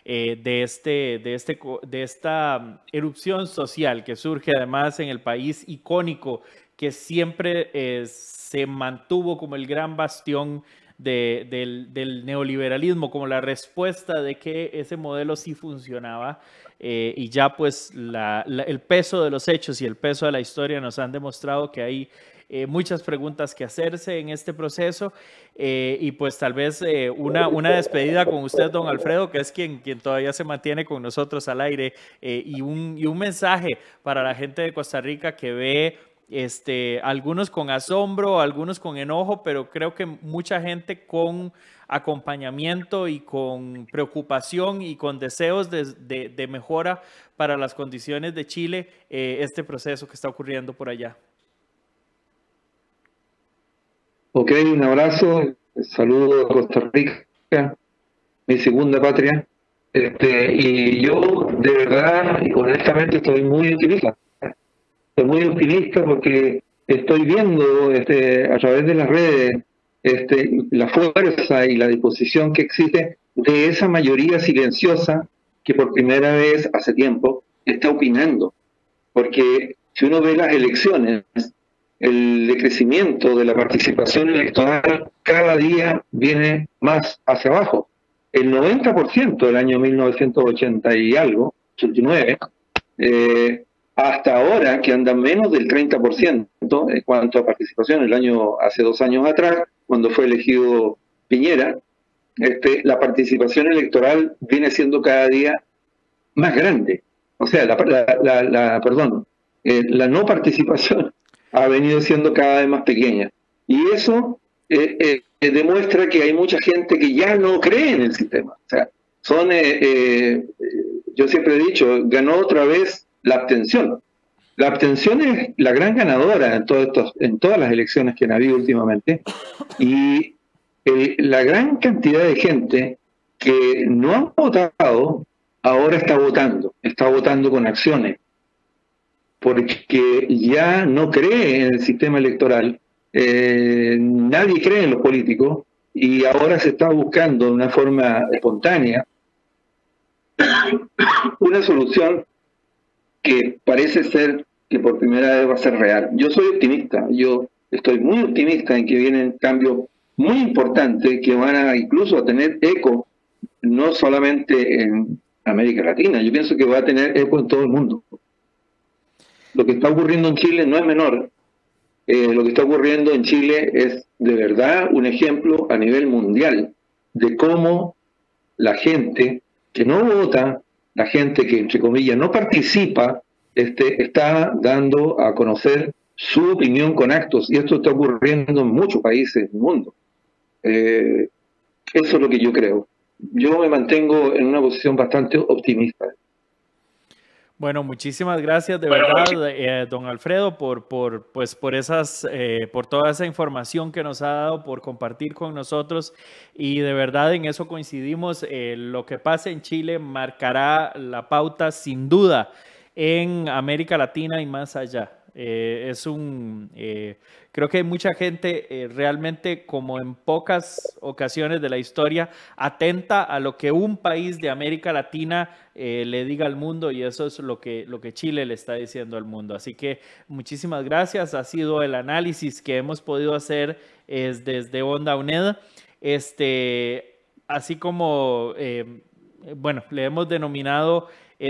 de esta erupción social que surge además en el país icónico que siempre se mantuvo como el gran bastión del neoliberalismo, como la respuesta de que ese modelo sí funcionaba, y ya pues el peso de los hechos y el peso de la historia nos han demostrado que hay muchas preguntas que hacerse en este proceso, y pues tal vez una despedida con usted, don Alfredo, que es quien todavía se mantiene con nosotros al aire, y un mensaje para la gente de Costa Rica que ve algunos con asombro, algunos con enojo, pero creo que mucha gente con acompañamiento y con preocupación y con deseos de mejora para las condiciones de Chile, este proceso que está ocurriendo por allá. Ok, un abrazo, saludo a Costa Rica, mi segunda patria, y yo de verdad y honestamente estoy muy optimista. Estoy muy optimista porque estoy viendo a través de las redes la fuerza y la disposición que existe de esa mayoría silenciosa que por primera vez hace tiempo está opinando. Porque si uno ve las elecciones, el decrecimiento de la participación electoral cada día viene más hacia abajo. El 90% del año 1980 y algo, 89, hasta ahora, que andan menos del 30% en cuanto a participación, hace 2 años atrás, cuando fue elegido Piñera, la participación electoral viene siendo cada día más grande. O sea, la no participación ha venido siendo cada vez más pequeña. Y eso demuestra que hay mucha gente que ya no cree en el sistema. O sea, yo siempre he dicho, ganó otra vez la abstención. La abstención es la gran ganadora en todas las elecciones que han habido últimamente, y la gran cantidad de gente que no ha votado ahora está votando con acciones, porque ya no cree en el sistema electoral, nadie cree en los políticos, y ahora se está buscando de una forma espontánea una solución que parece ser que por primera vez va a ser real. Yo soy optimista, yo estoy muy optimista en que vienen cambios muy importantes que van a incluso a tener eco no solamente en América Latina, yo pienso que va a tener eco en todo el mundo. Lo que está ocurriendo en Chile no es menor, lo que está ocurriendo en Chile es de verdad un ejemplo a nivel mundial de cómo la gente que no vota, la gente que entre comillas no participa, está dando a conocer su opinión con actos, y esto está ocurriendo en muchos países del mundo. Eso es lo que yo creo. Yo me mantengo en una posición bastante optimista. Bueno, muchísimas gracias de verdad, don Alfredo, por toda esa información que nos ha dado, por compartir con nosotros, y de verdad en eso coincidimos. Lo que pase en Chile marcará la pauta sin duda en América Latina y más allá. Creo que hay mucha gente realmente, como en pocas ocasiones de la historia, atenta a lo que un país de América Latina le diga al mundo, y eso es lo que Chile le está diciendo al mundo. Así que muchísimas gracias. Ha sido el análisis que hemos podido hacer desde Onda UNED. Así como, bueno, le hemos denominado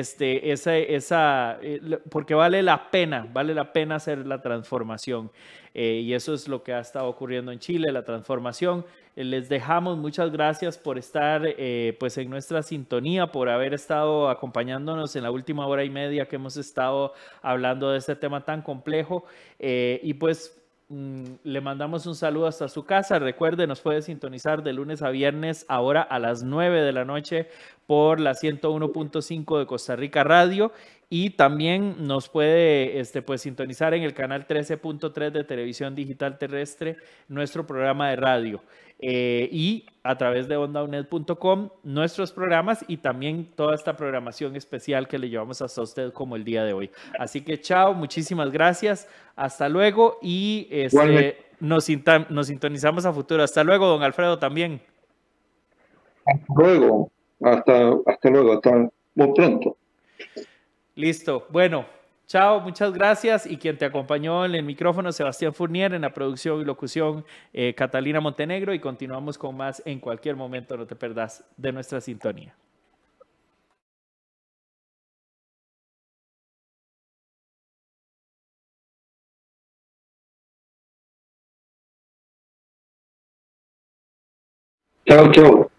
porque vale la pena hacer la transformación, y eso es lo que ha estado ocurriendo en Chile, la transformación. Les dejamos, muchas gracias por estar pues en nuestra sintonía, por haber estado acompañándonos en la última hora y media que hemos estado hablando de este tema tan complejo, y pues le mandamos un saludo hasta su casa. Recuerde, nos puede sintonizar de lunes a viernes, ahora a las 9 de la noche por la 101.5 de Costa Rica Radio, y también nos puede pues sintonizar en el canal 13.3 de Televisión Digital Terrestre, nuestro programa de radio, y a través de ondauned.com nuestros programas, y también toda esta programación especial que le llevamos hasta usted como el día de hoy. Así que chao, muchísimas gracias, hasta luego, y nos sintonizamos a futuro. Hasta luego, don Alfredo, también. Hasta luego, hasta muy pronto. Listo, bueno, chao, muchas gracias. Y quien te acompañó en el micrófono, Sebastián Fournier; en la producción y locución, Catalina Montenegro, y continuamos con más en cualquier momento. No te perdas de nuestra sintonía. Chao, chao.